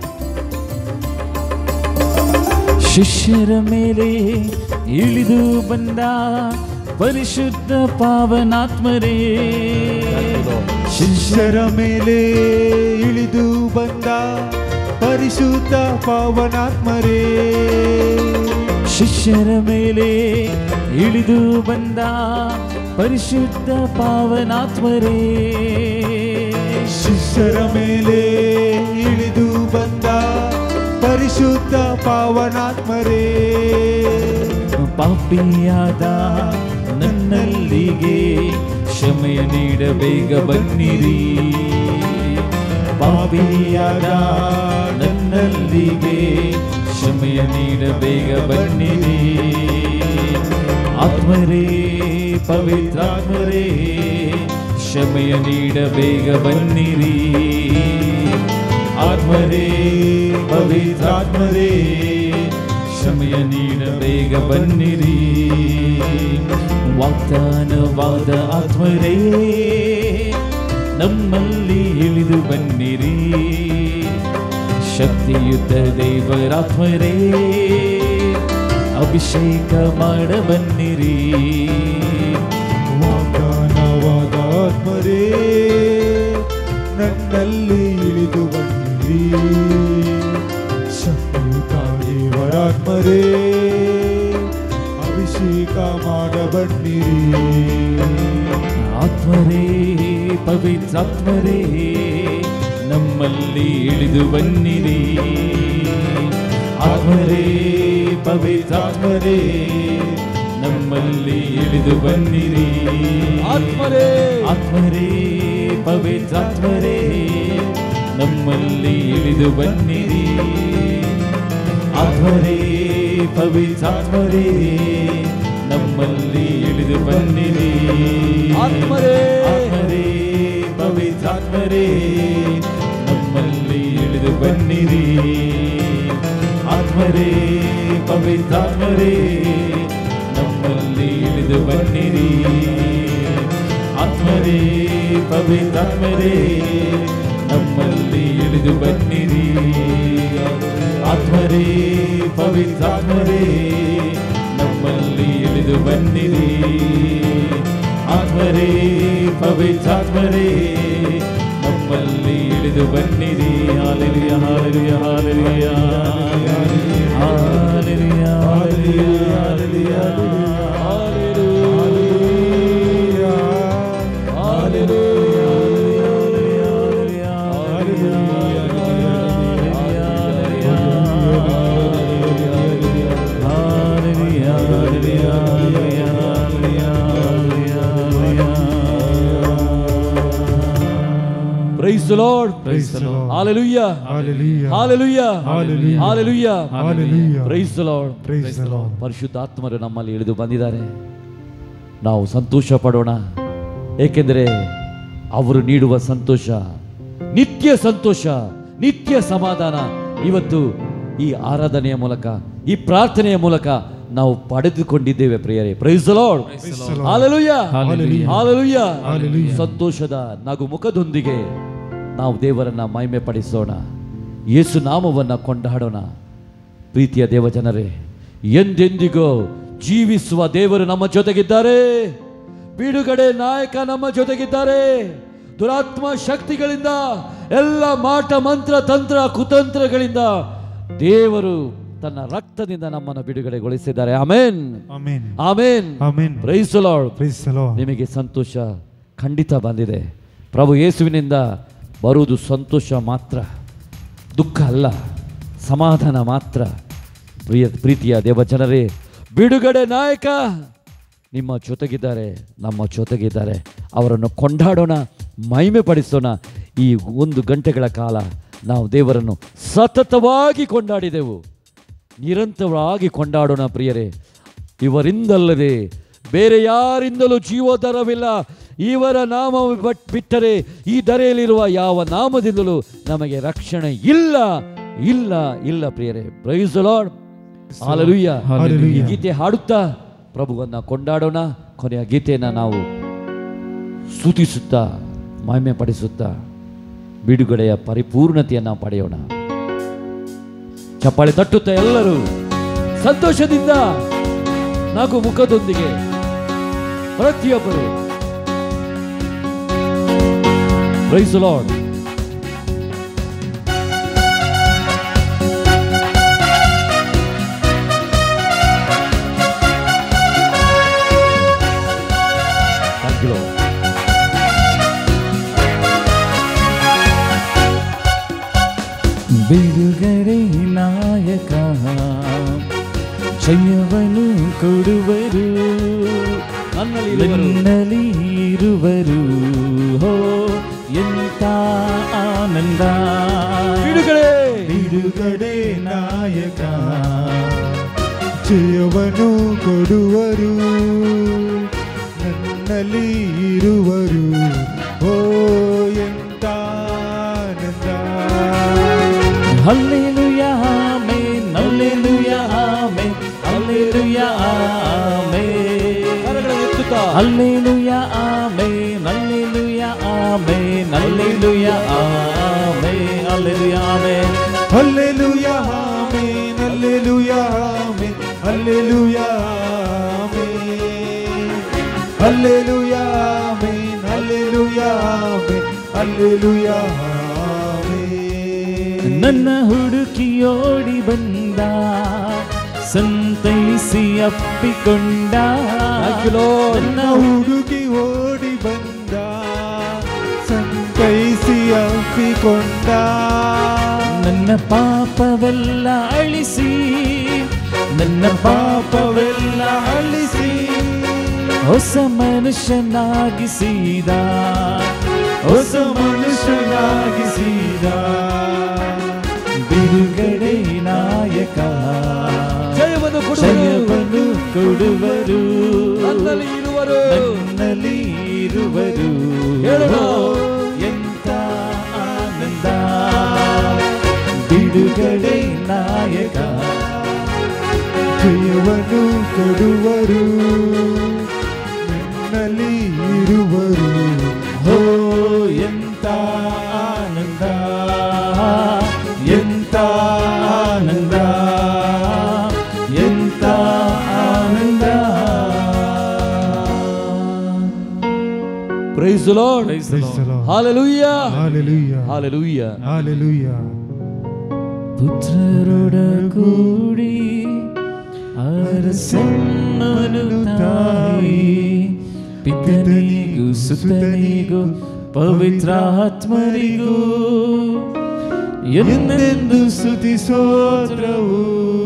ಶಿಷ್ಯರ ಮೇಲೆ ಇಳಿದು ಬಂದ ಪರಿಶುದ್ಧ ಪಾವನಾತ್ಮರೇ, ಶಿಷ್ಯರ ಮೇಲೆ ಇಳಿದು ಬಂದ ಪರಿಶುದ್ಧ ಪಾವನಾತ್ಮರೇ, ಶಿಷ್ಯರ ಮೇಲೆ ಇಳಿದು ಬಂದ ಪರಿಶುದ್ಧ ಪಾವನಾತ್ಮರೇ, ಶಿಷ್ಯರ ಮೇಲೆ ಇಳಿದು ಬಂದ ಪರಿಶುದ್ಧ ಪಾವನಾತ್ಮರೇ, ಪಾಪಿಯಾದ ನನ್ನಲ್ಲಿಗೆ ಕ್ಷಮೆಯ ನೀಡ ಬೇಗ ಬನ್ನಿರಿ. ಪಾಪಿಯಾದ ನನ್ನಲ್ಲಿಗೆ ಕ್ಷಮೆಯ ನೀಡ ಬೇಗ ಬನ್ನಿರಿ. ಆತ್ಮರೇ ಪವಿತ್ರಾತ್ಮರೇ ಕ್ಷಮೆಯ ನೀಡ ಬೇಗ ಬನ್ನಿರಿ. ಆತ್ಮರೇ ಪವಿತ್ರಾತ್ಮರೇ ಕ್ಷಮೆಯ ನೀಡ ಬೇಗ ಬನ್ನಿರಿ. ವಾಗ್ದಾನವಾದ ಆತ್ಮರೇ ನಮ್ಮಲ್ಲಿ ಇಳಿದು ಬನ್ನಿರಿ. ಶಕ್ತಿಯುತ ದೇವರಾತ್ಮರೇ ಅಭಿಷೇಕ ಮಾಡ ಬನ್ನಿರಿ. ವಾಗ್ದಾನವಾದ ಆತ್ಮರೇ ನನ್ನಲ್ಲಿ ಇಳಿದು ಬನ್ನಿರಿ. ಶಕ್ತಿಯುತ ದೇವರಾತ್ಮರೇ ಅಭಿಷೇಕ ಮಾಡ ಬನ್ನಿರಿ. ಆತ್ಮರೇ ಪವಿತ್ರಾತ್ಮರೇ ನಮ್ಮಲ್ಲಿ ಇಳಿದು ಬನ್ನಿರಿ. ಆತ್ಮರೇ ಪವಿತ್ರಾತ್ಮರೇ ನಮ್ಮಲ್ಲಿ ಇಳಿದು ಬನ್ನಿರಿ. ಆತ್ಮರೇ ಆತ್ಮರೇ ಪವಿತ್ರಾತ್ಮರೇ ನಮ್ಮಲ್ಲಿ ಇಳಿದು ಬನ್ನಿರಿ. ಆತ್ಮರೇ ಪವಿತ್ರಾತ್ಮರೇ ನಮ್ಮಲ್ಲಿ ಇಳಿದು ಬನ್ನಿರಿ. ಆತ್ಮರೇ ಆತ್ಮರೇ ಪವಿತ್ರಾತ್ಮರೇ ನಮ್ಮಲ್ಲಿ ಇಳಿದು ಬನ್ನಿರಿ. ಆತ್ಮರೇ ಪವಿತ್ರಾತ್ಮರೇ ನಮ್ಮಲ್ಲಿ ಇಳಿದು ಬನ್ನಿರಿ. ಆತ್ಮರೇ ಪವಿತ್ರಾತ್ಮರೇ ನಮ್ಮಲ್ಲಿ ಇಳಿದು ಬನ್ನಿರಿ. ಆತ್ಮರೇ ಪವಿತ್ರಾತ್ಮರೇ ನಮ್ಮಲ್ಲಿ ಇಳಿದು ಬನ್ನಿರಿ. ಆತ್ಮರೇ ಪವಿತ್ರಾತ್ಮರೇ ನಮ್ಮಲ್ಲಿ ಇಳಿದು ಬನ್ನಿರಿ. Hallelujah hallelujah hallelujah hallelujah hallelujah Praise the Lord. Praise the Lord. Hallelujah. Hallelujah. Hallelujah. Hallelujah. Hallelujah. Hallelujah. Praise the Lord. Praise the Lord. ಪರಿಶುದ್ಧಾತ್ಮರು ನಮ್ಮಲ್ಲಿ ಇಳಿದು ಬಂದಿದ್ದಾರೆ. ನಾವು ಸಂತೋಷ ಪಡೋಣ, ಏಕೆಂದರೆ ಅವರು ನೀಡುವ ಸಂತೋಷ ನಿತ್ಯ ಸಂತೋಷ, ನಿತ್ಯ ಸಮಾಧಾನ ಇವತ್ತು ಈ ಆರಾಧನೆಯ ಮೂಲಕ, ಈ ಪ್ರಾರ್ಥನೆಯ ಮೂಲಕ ನಾವು ಪಡೆದುಕೊಂಡಿದ್ದೇವೆ ಪ್ರಿಯರೇ. Praise the lord. Hallelujah. Hallelujah. ಸಂತೋಷದ ನಗು ಮುಖದೊಂದಿಗೆ ನಾವು ದೇವರನ್ನ ಮಹಿಮೆ ಪಡಿಸೋಣ, ಯೇಸು ನಾಮವನ್ನ ಕೊಂಡಾಡೋಣ. ಪ್ರೀತಿಯ ದೇವಜನರೇ, ಎಂದೆಂದಿಗೂ ಜೀವಿಸುವ ದೇವರು ನಮ್ಮ ಜೊತೆಗಿದ್ದಾರೆ. ಬಿಡುಗಡೆ ನಾಯಕ ನಮ್ಮ ಜೊತೆಗಿದ್ದಾರೆ. ದುರಾತ್ಮ ಶಕ್ತಿಗಳಿಂದ, ಎಲ್ಲ ಮಾಟ ಮಂತ್ರ ತಂತ್ರ ಕುತಂತ್ರಗಳಿಂದ ದೇವರು ತನ್ನ ರಕ್ತದಿಂದ ನಮ್ಮನ್ನು ಬಿಡುಗಡೆಗೊಳಿಸಿದ್ದಾರೆ. Amen, amen, amen, amen. Praise the lord. Praise the lord. ನಿಮಗೆ ಸಂತೋಷ ಖಂಡಿತ ಬಂದಿದೆ. ಪ್ರಭು ಯೇಸುವಿನಿಂದ ಬರುವುದು ಸಂತೋಷ ಮಾತ್ರ, ದುಃಖ ಅಲ್ಲ, ಸಮಾಧಾನ ಮಾತ್ರ. ಪ್ರೀತಿಯ ದೇವಜನರೇ, ಬಿಡುಗಡೆ ನಾಯಕ ನಿಮ್ಮ ಜೊತೆಗಿದ್ದಾರೆ, ನಮ್ಮ ಜೊತೆಗಿದ್ದಾರೆ. ಅವರನ್ನು ಕೊಂಡಾಡೋಣ, ಮಹಿಮೆ ಪಡಿಸೋಣ. ಈ 1 ಗಂಟೆಗಳ ಕಾಲ ನಾವು ದೇವರನ್ನು ಸತತವಾಗಿ ಕೊಂಡಾಡಿದೆವು, ನಿರಂತರವಾಗಿ ಕೊಂಡಾಡೋಣ ಪ್ರಿಯರೇ. ಇವರಿಂದಲ್ಲದೆ ಬೇರೆ ಯಾರಿಂದಲೂ ಜೀವೋದ್ಧಾರವಿಲ್ಲ. ಇವರ ನಾಮ ಬಿಟ್ಟರೆ ಈ ಧರೆಯಲ್ಲಿರುವ ಯಾವ ನಾಮದಿಂದಲೂ ನಮಗೆ ರಕ್ಷಣೆ ಇಲ್ಲ, ಇಲ್ಲ, ಇಲ್ಲ ಪ್ರಿಯರೇ. Praise the lord. ಹಲ್ಲೆಲೂಯಾ. ಈ ಗೀತೆ ಹಾಡುತ್ತಾ ಪ್ರಭುವನ್ನ ಕೊಂಡಾಡೋಣ. ಕೊನೆಯ ಗೀತೆಯನ್ನು ನಾವು ಸ್ತುತಿಸುತ್ತಾ ಮಹಿಮೆ ಪಡಿಸುತ್ತಾ ಬಿಡುಗಡೆಯ ಪರಿಪೂರ್ಣತೆಯನ್ನು ಪಡೆಯೋಣ. ಚಪ್ಪಾಳೆ ತಟ್ಟುತ್ತಾ ಎಲ್ಲರೂ ಸಂತೋಷದಿಂದ ನಗು ಮುಖದೊಂದಿಗೆ ಪ್ರತಿಯೊಬ್ಬರು. Praise the lord. ಬಿಡುಗಡೆ ನಾಯಕ ಜಯವನು ಕೊಡುವರು, ನನ್ನಲ್ಲಿ ಇರುವರು. ಹೋ ಎಂತ ಆನಂದ. ಬಿಡುಗಡೆ, ಬಿಡುಗಡೆ ನಾಯಕ ಜಯವನು ಕೊಡುವರು, ನನ್ನಲ್ಲಿ ಇರುವರು. ಓ ಎಂತ ಆನಂದ. Hallelujah amen, hallelujah amen, hallelujah amen, ಕರಗಳನ್ನು ಎತ್ತುತ್ತಾ hallelujah amen, hallelujah amen. Amen hallelujah amen hallelujah amen hallelujah amen hallelujah amen hallelujah amen hallelujah amen hallelujah amen hallelujah amen ನನ್ನ ಹುಡುಕಿಯೋಡಿ ಬಂದ ಸಂತೈಸಿ ಅಪ್ಪಿಕೊಂಡ ನನ್ನ ಹುಡುಗಿ ಓಡಿ ಬಂದ ಸಂತೈಸಿ ಅಪ್ಪಿಕೊಂಡ ನನ್ನ ಪಾಪವೆಲ್ಲ ಅಳಿಸಿ ನನ್ನ ಪಾಪವೆಲ್ಲ ಅಳಿಸಿ ಹೊಸ ಮನುಷ್ಯನಾಗಿಸಿದ ಹೊಸ ಮನುಷ್ಯನಾಗಿಸಿದ ಬಿಡುಗಡೆ ನಾಯಕ ಜಯವನ್ನು ಜಯವನ್ನು ಕೊಡುವರು ನನ್ನಲ್ಲಿ ಇರುವರು ನನ್ನಲ್ಲಿ ಇರುವರು ಹೇಳೋಣ. ಎಂತ ಆನಂದ ಬಿಡುಗಡೆ ನಾಯಕ ಜಯವನ್ನು ಕೊಡುವರು ನನ್ನಲ್ಲಿ ಇರುವರು ಹೋ ಎಂತ ಆನಂದ ಎಂತ ಆನಂದ ಎಂತ ಆನಂದ price the lord Praise the Lord. ಹಲ್ಲೆಲೂಯಾ Hallelujah. Hallelujah Hallelujah. ಪುತ್ರರೊಡಗೂಡಿ ಅರಸನ್ನನು ತಾಯಿ ಪಿತನಿಗೂ ಸುತನಿಗೂ ಪವಿತ್ರಾತ್ಮರಿಗೂ ಎಂದೆಂದು ಸ್ತುತಿ ಸ್ತೋತ್ರವು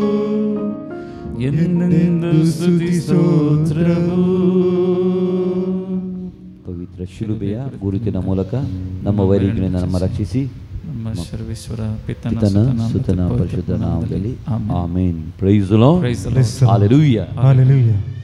ಎಂದೆಂದು ಸ್ತುತಿ ಸ್ತೋತ್ರವು. ಪವಿತ್ರ ಶಿಲುಬೆಯ ಗುರುತಿನ ಮೂಲಕ ನಮ್ಮ ವೈರಿಗಳಿಂದ ನಮ್ಮ ರಕ್ಷಿಸಿ ನಮ್ಮ ಸರ್ವೇಶ್ವರ ಪಿತನ ಪಿತನ ಸುತನ ಪರಿಶುದ್ಧ ನಾಮದಲ್ಲಿ amen. Amen. Praise the lord Praise the Lord. Praise the Lord. ಹಲ್ಲೆಲೂಯಾ Hallelujah.